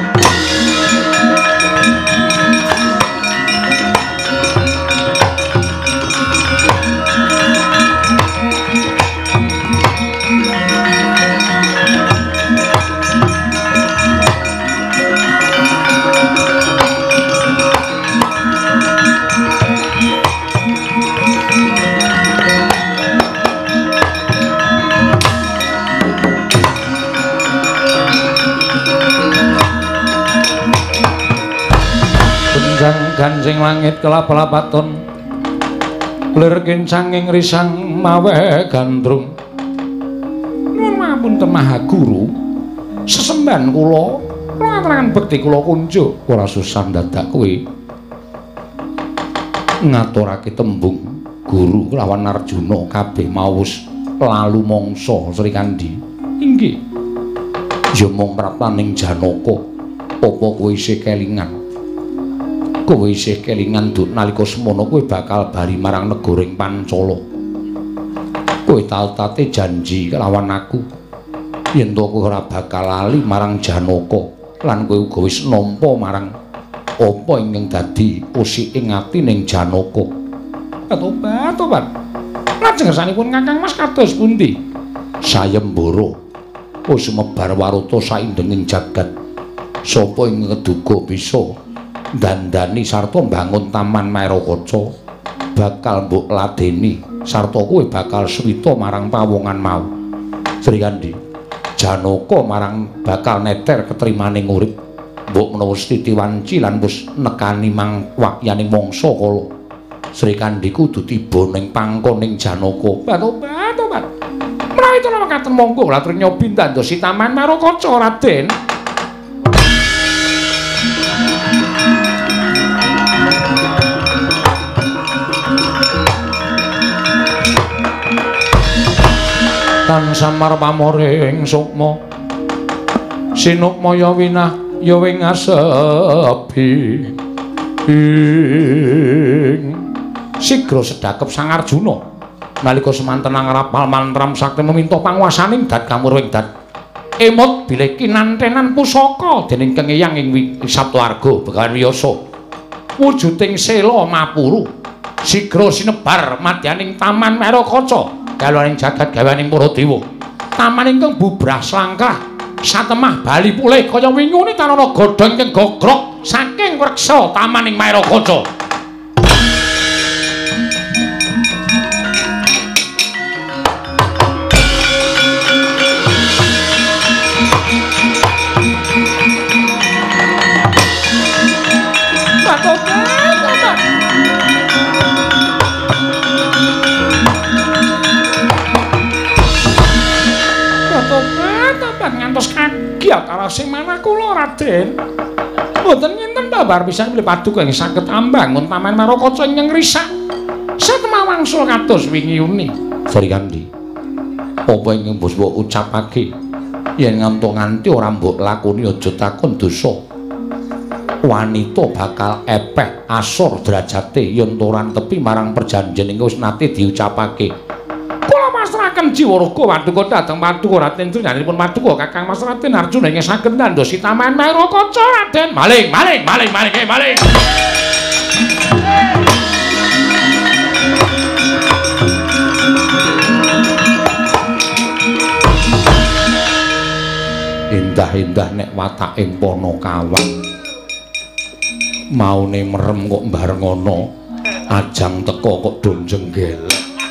Gancing langit kelap-lapaton lir kincanging risang mawe gandrung nuwun ngapunten Maha Guru sesemban kula ngaturaken bekti kula kunjuk ora susah dadak kowe ngaturake tembung Guru lawan Arjuna kabeh mawus lalu mangsa Sri Kandi inggih ya mung prapaning Janaka apa kowe isih kelingan kowe isih kelingan Duk nalika semana kowe bakal bali marang negara ing Pancala. Kowe tau-tate janji kelawan aku yen to kowe ora bakal lali marang Janaka lan kowe uga wis nampa marang apa ingkang dadi usiking ati ning Janaka. Tobat, tobat. Lajeng kersanipun Kakang Mas kados pundi? Sayembara wis sumebar waruta saindenging jagat. Sapa ing keduga bisa dandani sarta mbangun taman Mairakaca bakal mbok ladeni sarta kowe bakal swita marang pawongan mau. Sri Kandi, Janaka marang bakal neter ketrimaning urip mbok menawa Siti Wanci lan wis nekani mang wakyaning mangsa kala. Sri Kandi kudu tiba ning pangkoning Janaka. Tobat, tobat. Menawi to mekaten monggo latur nyobi ndandosi taman Mairakaca Raden. Tan samar pamore ing sukma sinukmaya winah ya wing asepi ing sigra sedakep Sang Arjuna nalika semanten ngrapal mantram sakti meminta panguwasaning dat kamurwing dat emot bilih kinantenan pusaka dening Kang Eyang ing Saptawarga Begawan Wiyasa wujuding sela mapuru sigra sinebar madyaning taman Mairakaca kalaning jagat gawaning para dewa taman ingkang bubrah slangkrah satemah bali pulih kaya wingune tanana godhong ingkang gogrok saking wreksa tamaning Mairakaca. Ngantos kaki akara sing manah kula Raden. Mboten nyinten babar pisan bilih paduka ing saged ambangun taman Mairakaca ing risak. Satemah wangsul kados wingi uni. Sri Kandi. Apa ingkang mbok ucapake yen ngantos nganti ora mbok lakoni aja takon dosa. Wanita bakal epeh asor derajate yen ora tepi marang perjanjian ingkang wis nate diucapake. Kula masrahaken jiwa raga paduka dhateng paduka Raden Trinanipun paduka Kakang Mas Raden Arjuna ingkang saged ndandosi taman Mairakaca Raden. Maling, maling, maling, maling, eh, maling. Indah-indah nek wataking Panakawan. Maune merem kok bareng ana. Ajang teka kok do jenggelek.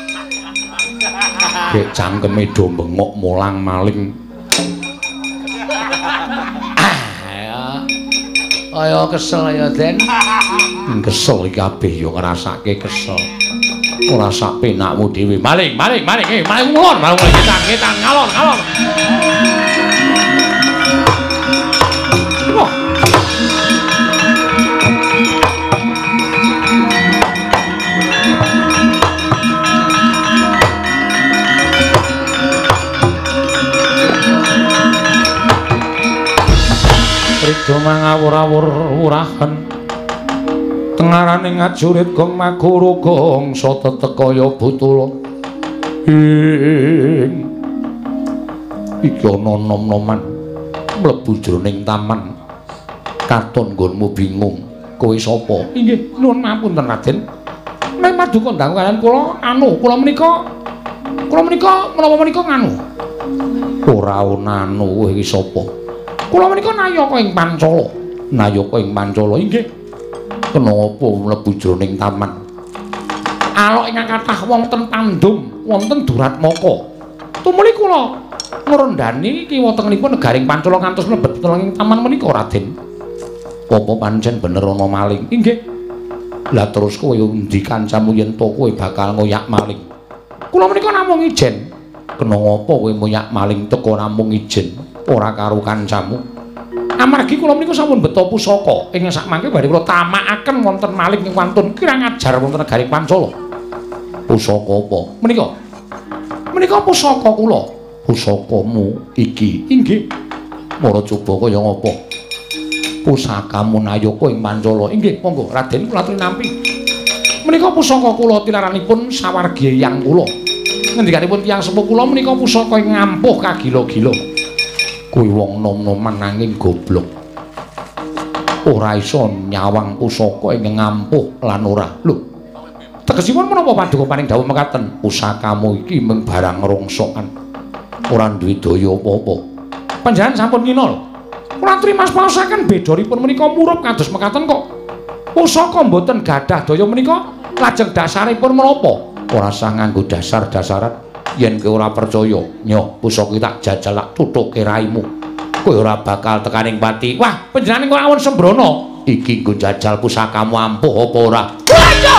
Gek cangkeme do bengok mulang maling. Ah, Kaya kesel ya, Den. Kesel iki kabeh ya ngrasake kesel. Ora sak penakmu dhewe. Maling, maling, maling. Eh, maling ngulon, maling ngulon kita, kita ngalon, ngalon. Wah. Rido mangawur-awur wurahan tengarane ngajurit gong maguru gong so tetekaya butula ing iki ana nom-noman mlebu jroning taman katon nggonmu bingung kowe sapa inggih nuwun mapunten Raden nek paduka ndang kalian kula anu kula menika kula menika menapa menika nganu ora ana anu kowe iki sapa kula menika nayaka ing Pancala. Nayaka ing Pancala inggih. Kenapa mlebu jroning taman? Alok ingkang kathah wonten Pandum, wonten Duratmaka. Tumuli kula ngrendani kiwa tengenipun negaring Pancala ngantos mlebet ing taman menika Raden. Apa pancen bener ana maling? Inggih. Lah terus kowe endi kancamu yen to kowe bakal ngoyak maling? Kula menika namung ijen. Kenapa kowe ngoyak maling teko namung ijen? Ora karo kancamu. Amargi kula menika sampun beto pusaka ing sak mangke badhe kula tamakaken wonten maling ing wantun kirang ajar wonten negaring Pancala. Pusaka apa? Menika. Menika pusaka kula. Pusakamu iki. Inggih. Mara coba kaya ngapa? Pusakamu nayaka ing Pancala. Inggih, monggo Raden kula aturi nampi. Menika pusaka kula tinaranipun sawargi yang kula. Ngendikanipun tiyang sepuh kula menika pusaka ing ngampuh kagila-gila. Kuwi wong nom-noman nanging goblok. Ora iso nyawang pusaka ing ngampuh lan ora. Lho. Tegesipun menapa paduka paring dawuh mekaten? Pusakamu iki mung barang rongsokan. Ora duwe daya apa-apa. Panjenengan sampun ngina lho. Kula aturi mas paosaken bedanipun menika murup kados mekaten kok. Pusaka mboten gadah daya menika lajeng dasaripun menapa? Ora sah nganggo dasar-dasaran. Yen kowe ora percaya, nyo pusaka tak jajal tak tutuke raimu. Kowe ora bakal tekaning pati. Wah, panjenengan kok awon sembrono. Iki nggo jajal pusakamu ampuh apa ora? Ayo!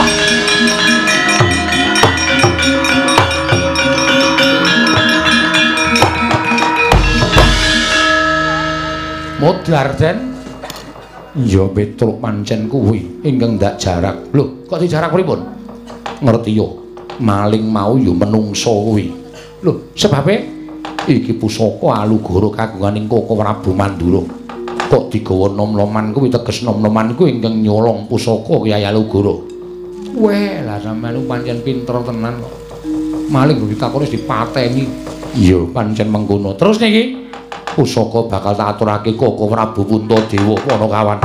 Modar Den. Ya Petruk pancen kuwi ingkang ndak jarak. Lho, kok dijarak pripun? Ngerti yo. Maling mau yo menungso kuwi. Lho, sebabe iki pusaka Alugara kagunganing Koko Prabu Mandura. Kok digawa nom-noman kuwi teges nom-noman kuwi ingkang nyolong pusaka Kyai Alugara. Weh, lah sampeyan pancen pinter tenan kok. Maling kok ditakoni dipateni. Iya, pancen mengkono. Terus niki pusaka bakal tak aturake Koko Prabu Puntadewa ana kawan.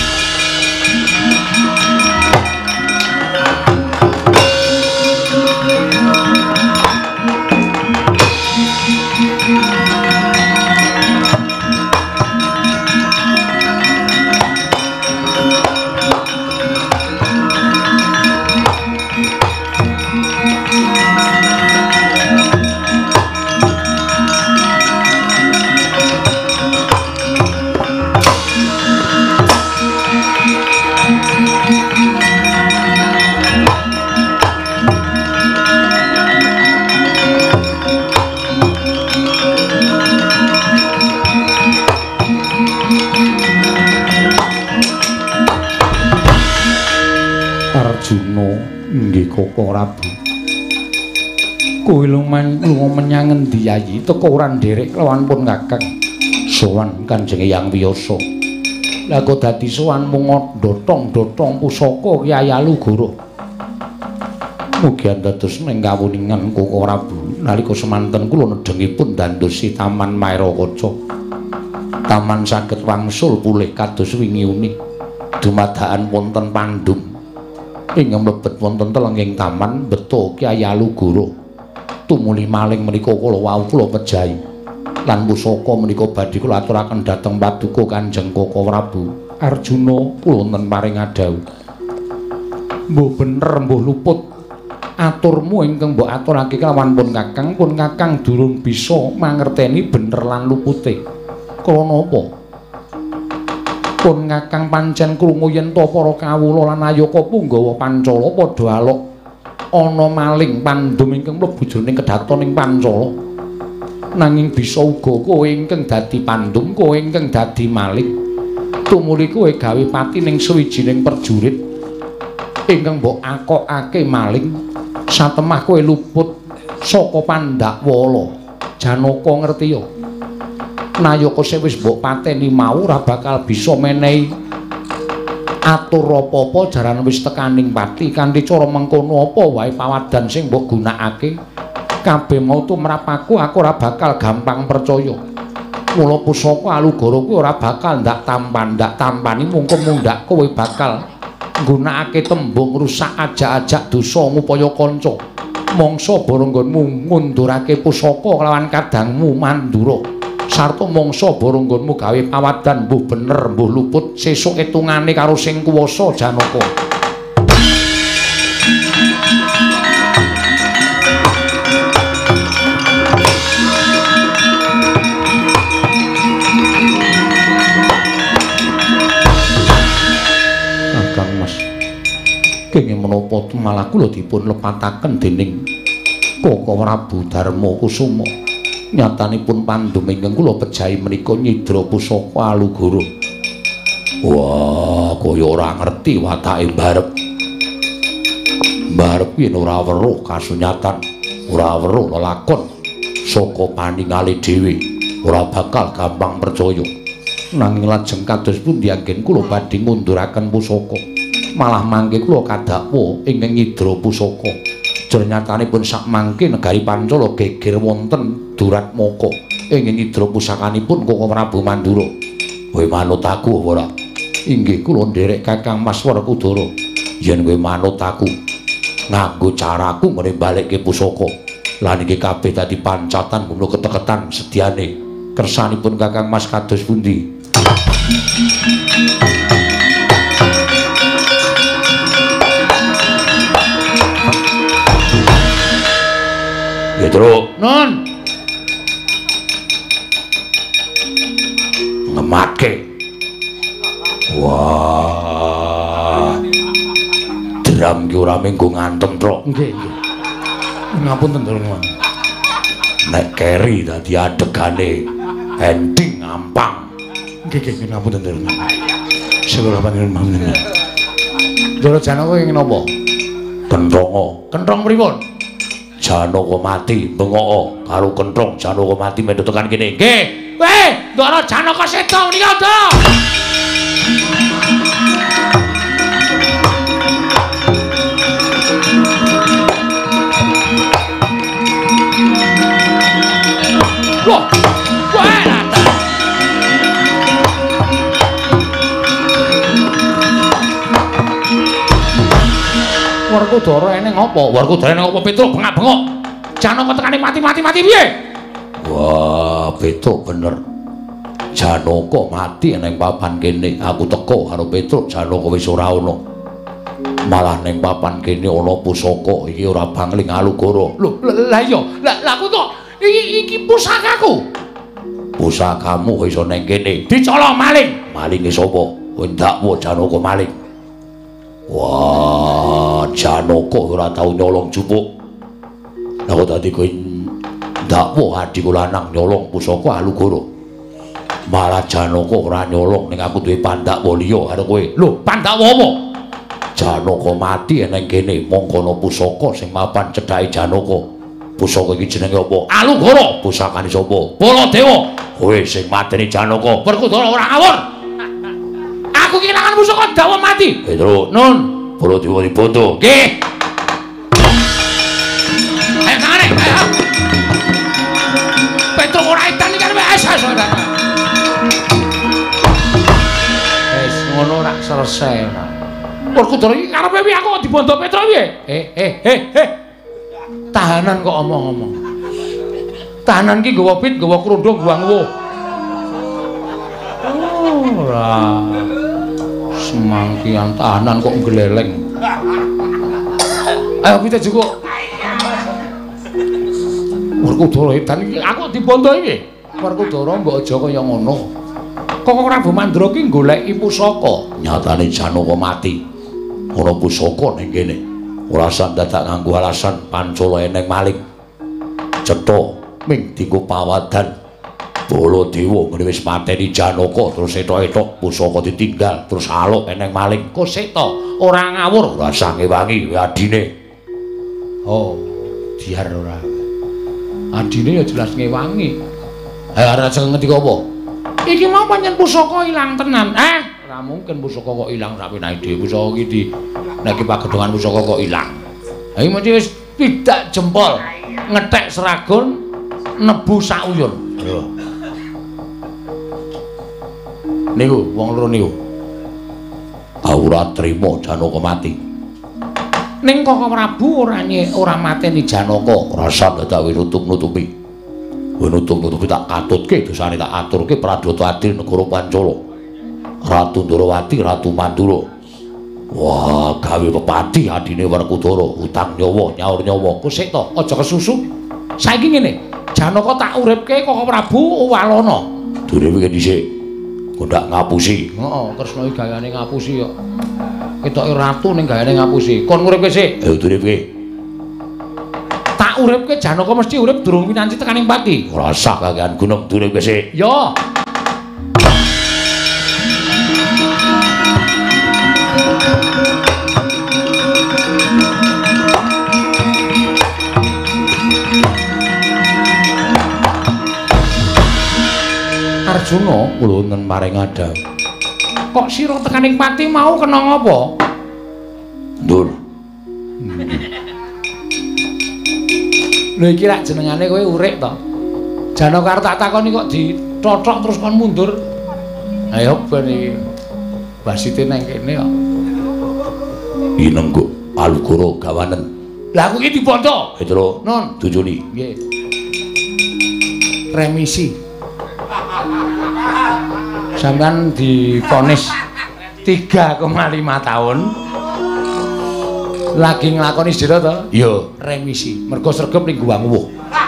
Nggih Koko Prabu. Kowe lumayan lunga menyang endi Yayi? Teko ora nderek lawan pun Kakang. Sowan Kanjeng Hyang Wiyasa. Lah kok dadi sowan mung ndotong-ndotong pusaka Kyai Alugara. Mugi dados ning kawuningan Koko Prabu nalika semanten kula nedhengipun dandosi Taman Mairakaca. Taman saged wangsul pulih kados wingi-uni. Dumadakan wonten Pandum. Ing mlebet wonten telenging taman beto Kyai Alugara. Tumuli maling menika kula wau kula pejahi. Lan pusaka menika badhe kula aturaken dhateng Paduka Kanjeng Koko Prabu. Arjuna kula wonten paring adhawuh. Mbuh bener mbuh luput. Aturmu ingkang mbok aturake kelawan pun Kakang, pun Kakang durung bisa mangerteni bener lan lupute. Krana apa? Pun Kakang pancen krungu yen to para kawula lan Ayaka Punggawa Pancala padha alok ana maling pandum ingkang mlebu jroning kedhatoning Pancala. Nanging bisa uga kowe ingkang dadi pandum, kowe ingkang dadi maling. Tumuli kowe gawe pati ning sawijining perjurit ingkang mbok akokake maling. Satemah kowe luput saka Pandakwala. Janaka ngerti ya? Nayaka sing wis mbok pateni mau ora bakal bisa menehi atur apa-apa jaran wis tekaning pati kanthi cara mengkono apa wae pawadan sing mbok gunakake kabeh mau tumrap aku aku ora bakal gampang percaya. Mula pusaka Alugara kuwi ora bakal ndak tampan ndak tampani mungko mundhak kowe bakal nggunakake tembung rusak ajak-ajak dosa ngupaya kanca. Mangsa baranggonmu ngundurake pusaka kelawan kadangmu Mandura. Sarta mangsa baranggonmu gawe pawadan mbuh bener mbuh luput sesuk etungane karo sing kuwasa Janaka. Kakang Mas, kenging menapa malah kula dipun lepataken dening Kaka Prabu Darma Kusuma. Nyatanipun pandum ingkang kula pejahi menika nyidra pusaka Alugara. Wah, kaya ora ngerti watake mbarep. Mbarep yen ora weruh kasunyatan, ora weruh lelakon saka paningale dhewe, ora bakal gampang percaya. Nanging lajeng kados pundi anggen kula badhe ngunduraken pusaka. Malah mangke kula kadakwa ingkang nyidra pusaka. Jernyatanipun sak mangke negari Pancala geger wonten Duratmaka ingkang nyidra pusakanipun Kaka Prabu Mandura. Kowe manut aku apa ora? Inggih kula nderek Kakang Mas Werkudara. Yen kowe manut aku nganggo caraku ngene balekke pusaka. Lan iki kabeh dadi pancatan gumlo keteketan sedyane. Kersanipun Kakang Mas kados pundi? Petro, non. Ngemake. Wah. Dram ki ora menggo ngantem, Tro. Nggih, nggih. Ngapunten, Tro. Nek keri dadi adegane ending ngampang. Nggih, nggih, ngapunten, Tro. Segala panjenengan. Ndara Janaka ingin napa? Kenthonga. Kenthong pripun? Janaka mati bengok karo kenthong Janaka mati medhot tekan kene. Nggih. Weh, Ndara Janaka seda menika, Ndara. Loh, weh rata. Werkudara eneng apa? Werkudara eneng apa Petruk bengak-bengok? Janaka tekane mati-mati-mati piye? Wah, Petruk bener. Janaka mati ning papan kene. Aku teko karo Petruk, Janaka wis ora ana. Malah ning papan kene ana pusaka iki ora bangling Alugara. Lho, lah iya. Lah aku kok iki iki pusakaku. Pusakamu kok iso ning kene? Dicolong maling. Malinge sapa? Kowe ndakwa Janaka maling. Wah, Janaka ora tau nyolong jupuk. Lah kok dadi kowe ndakwa adhiku lanang nyolong pusaka Alugara. Malah Janaka ora nyolong ning aku duwe Pandhawa liya karo kowe. Lho, Pandhawa apa? Janaka mati ning kene mongko ana pusaka sing mapan cedhake Janaka. Pusaka iki jenenge apa? Alugara. Pusakane sapa? Baladewa. Kowe sing mateni Janaka. Werkudara ora ngawur. Aku kehilangan pusaka dawa mati. Petro, nun, Baladewa dibondo. Nggih. Ayo tangane, ayo. Petro ora edan iki arep es es ora. Wis ngono ora selesai. Werkudara iki karepe piye aku kok dibondo Petro piye? Eh, eh, eh, eh. Tahanan kok omong-omong. Tahanan ki nggawa pit, nggawa krundung, nggawa nguwuh. Ora. Semangkian tahanan kok gleleng. Ayo kita juga. Werkudara edan iki aku dibondo iki. Werkudara mbok aja kaya ngono. Kakang Prabu Mandura ki goleki pusaka. Nyatane Janaka mati. Ana pusaka ning kene. Ora sak dadak nganggo alasan Pancala eneng maling. Cetha ming dienggo pawadan. Baladewa ngene wis mateni Janaka terus etok-etok pusaka ditinggal terus aluk eneng maling. Kok seta ora ngawur. Ora sange wangi adine. Oh, diar ora. Adine ya jelas ngewangi. Ha ora sing ngendika apa? Iki mau pancen pusaka ilang tenan. Eh, ora mungkin pusaka kok ilang sapenake dhewe. Pusaka iki di nek pagedongan pusaka kok ilang. Ha iki mesti wis pidak jempol, ngethek seragon, nebu sak uyun. Lho. Niku wong loro niku. Ora trima Janaka mati. Ning Kakang Prabu ora nye ora mateni Janaka, rasa dadak nutup-nutupi. Nutup-nutupi tak katutke dosane tak aturke Pradata Adil negara Pancala. Ratu Ndrawati, Ratu Mandura. Wah, gawe pepati adine Werkudara, utang nyawa, nyaur nyawa. Kok sik to, aja kesusu. Saiki ngene, Janaka tak uripke Kakang Prabu walana. Durung iki dhisik. Kondak ngapusi. Heeh, Kresna iki gayane ngapusi kok. Ketoke ratu ning gayane ngapusi. Kon nguripke sik. Ayo duripke. Tak uripke Janaka mesti urip durung pinanci tekaning pati. Ora usah kakean gunung duripke sik. Yo. Arjuna kula wonten maring adham. Kok sira tekaning pati mau kena ngapa? Ndur. Lha iki rak jenengane kowe urik to. Janaka arep tak takoni kok ditothok terus kon mundur. Ayo ben iki basite nang kene kok. Inenggo Alugara gawanen. Lah aku iki dibondo. Petro. Non, Dujuni. Nggih. Remisi. Sampeyan divonis tiga koma lima tahun. Lagi nglakoni sedera to? Iya, remisi. Mergo sregep ning Guwang Wuh.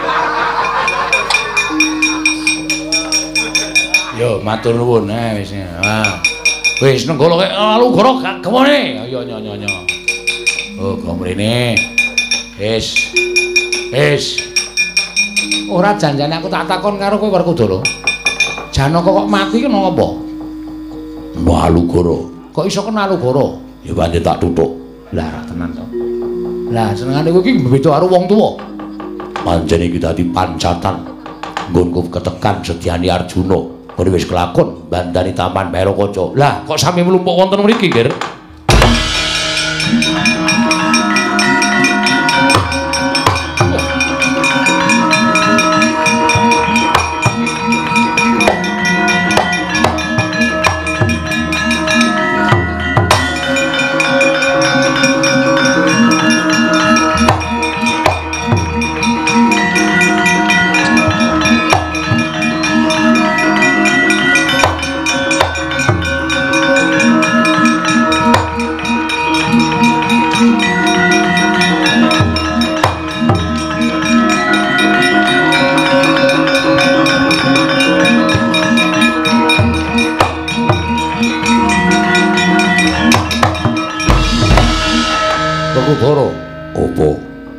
Yo, matur nuwun. Eh wis. Ah. Wis nenggala kek Alugara gawone. Ayo nyo-nyo-nyo. Oh, gomrene. Wis. Wis. Ora janjane aku tak takon karo kowe Werkudara. Janaka kok mati kena apa? no Alugara. Kok iso kena Alugara? Ya pancen tak tuthuk. Lah ra tenan to. Lah senengane kowe iki beda karo wong tuwa. Pancen iki dadi pancatan nggonku ketekan Sedyani Arjuna. Mrene wis kelakon bandani Taman Mairakaca. Lah kok sami mlumpuk wonten mriki, Ger? Werkudara, apa?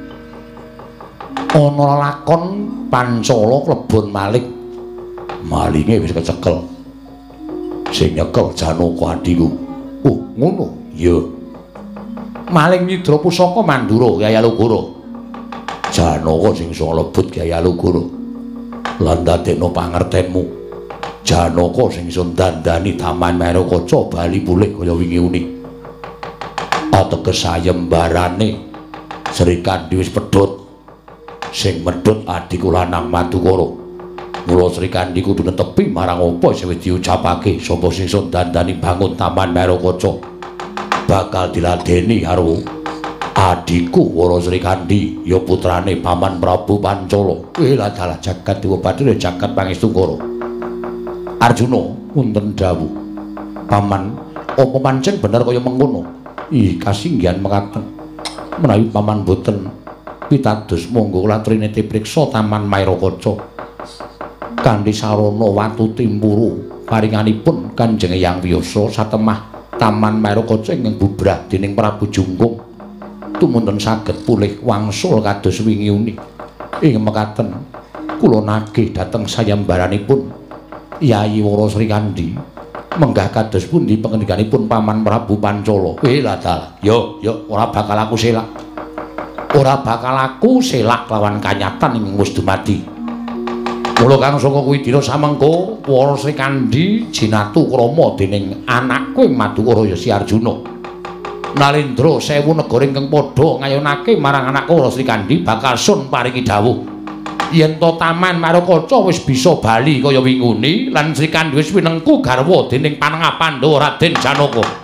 Ana lakon Pancala klebon maling. Malinge wis kecekel. Sing nyekel Janaka adhiku. Oh, ngono. Iya. Maling nyidra pusaka Mandura Kyai Alugara. Janaka sing iso nglebut Kyai Alugara. Lan dadekno pangertenmu. Janaka sing iso dandani Taman Mairakaca bali pulih kaya wingi uni. Ateges sayembarane Srikandhi wis pedhot. Sing medhot adhiku lanang Madukara. Mula Srikandhi kudu netepi marang apa sing wis diucapake sapa sing iso dandani bangun Taman Mairakaca. Bakal diladeni karo adhiku Wara Srikandhi ya putrane Paman Prabu Pancala. Eh lah dalah jagat dewa Bathara jagat pangestungkara. Arjuna wonten dawuh. Paman, apa pancen bener kaya mengkono? Ih, kasinggihan mekaten. Menawi paman boten pitados monggo latrine dipriksa Taman Mairakaca. Kanthi sarana watu timpuru paringanipun Kanjeng Hyang Wiyasa satemah Taman Marukaca ingkang bubrah dening Prabu Jungkung tumuntun saged pulih wangsul kados wingi uni. Ing mekaten kula nagih dhateng sayembaranipun Yayi Wara Sri Kandi menggah kados pundi pangendikanipun Paman Prabu Pancala. Eh lah dalah. Yo yo ora bakal aku selak. Ora bakal aku selak lawan kanyatan ing wis dumadi. Mula kang saka kuwi dina samengko Wara Sri Kandi jinatu krama dening anakku ing Madukara ya Si Arjuna. Nalendra sewu negara ingkang padha ngayunake marang anakku Wara Sri Kandi bakal sun paringi dawuh yen to Taman Marukaca wis bisa bali kaya wingune lan Sri Kandi wis winengku garwa dening Panengah Pandhawa Raden Janaka.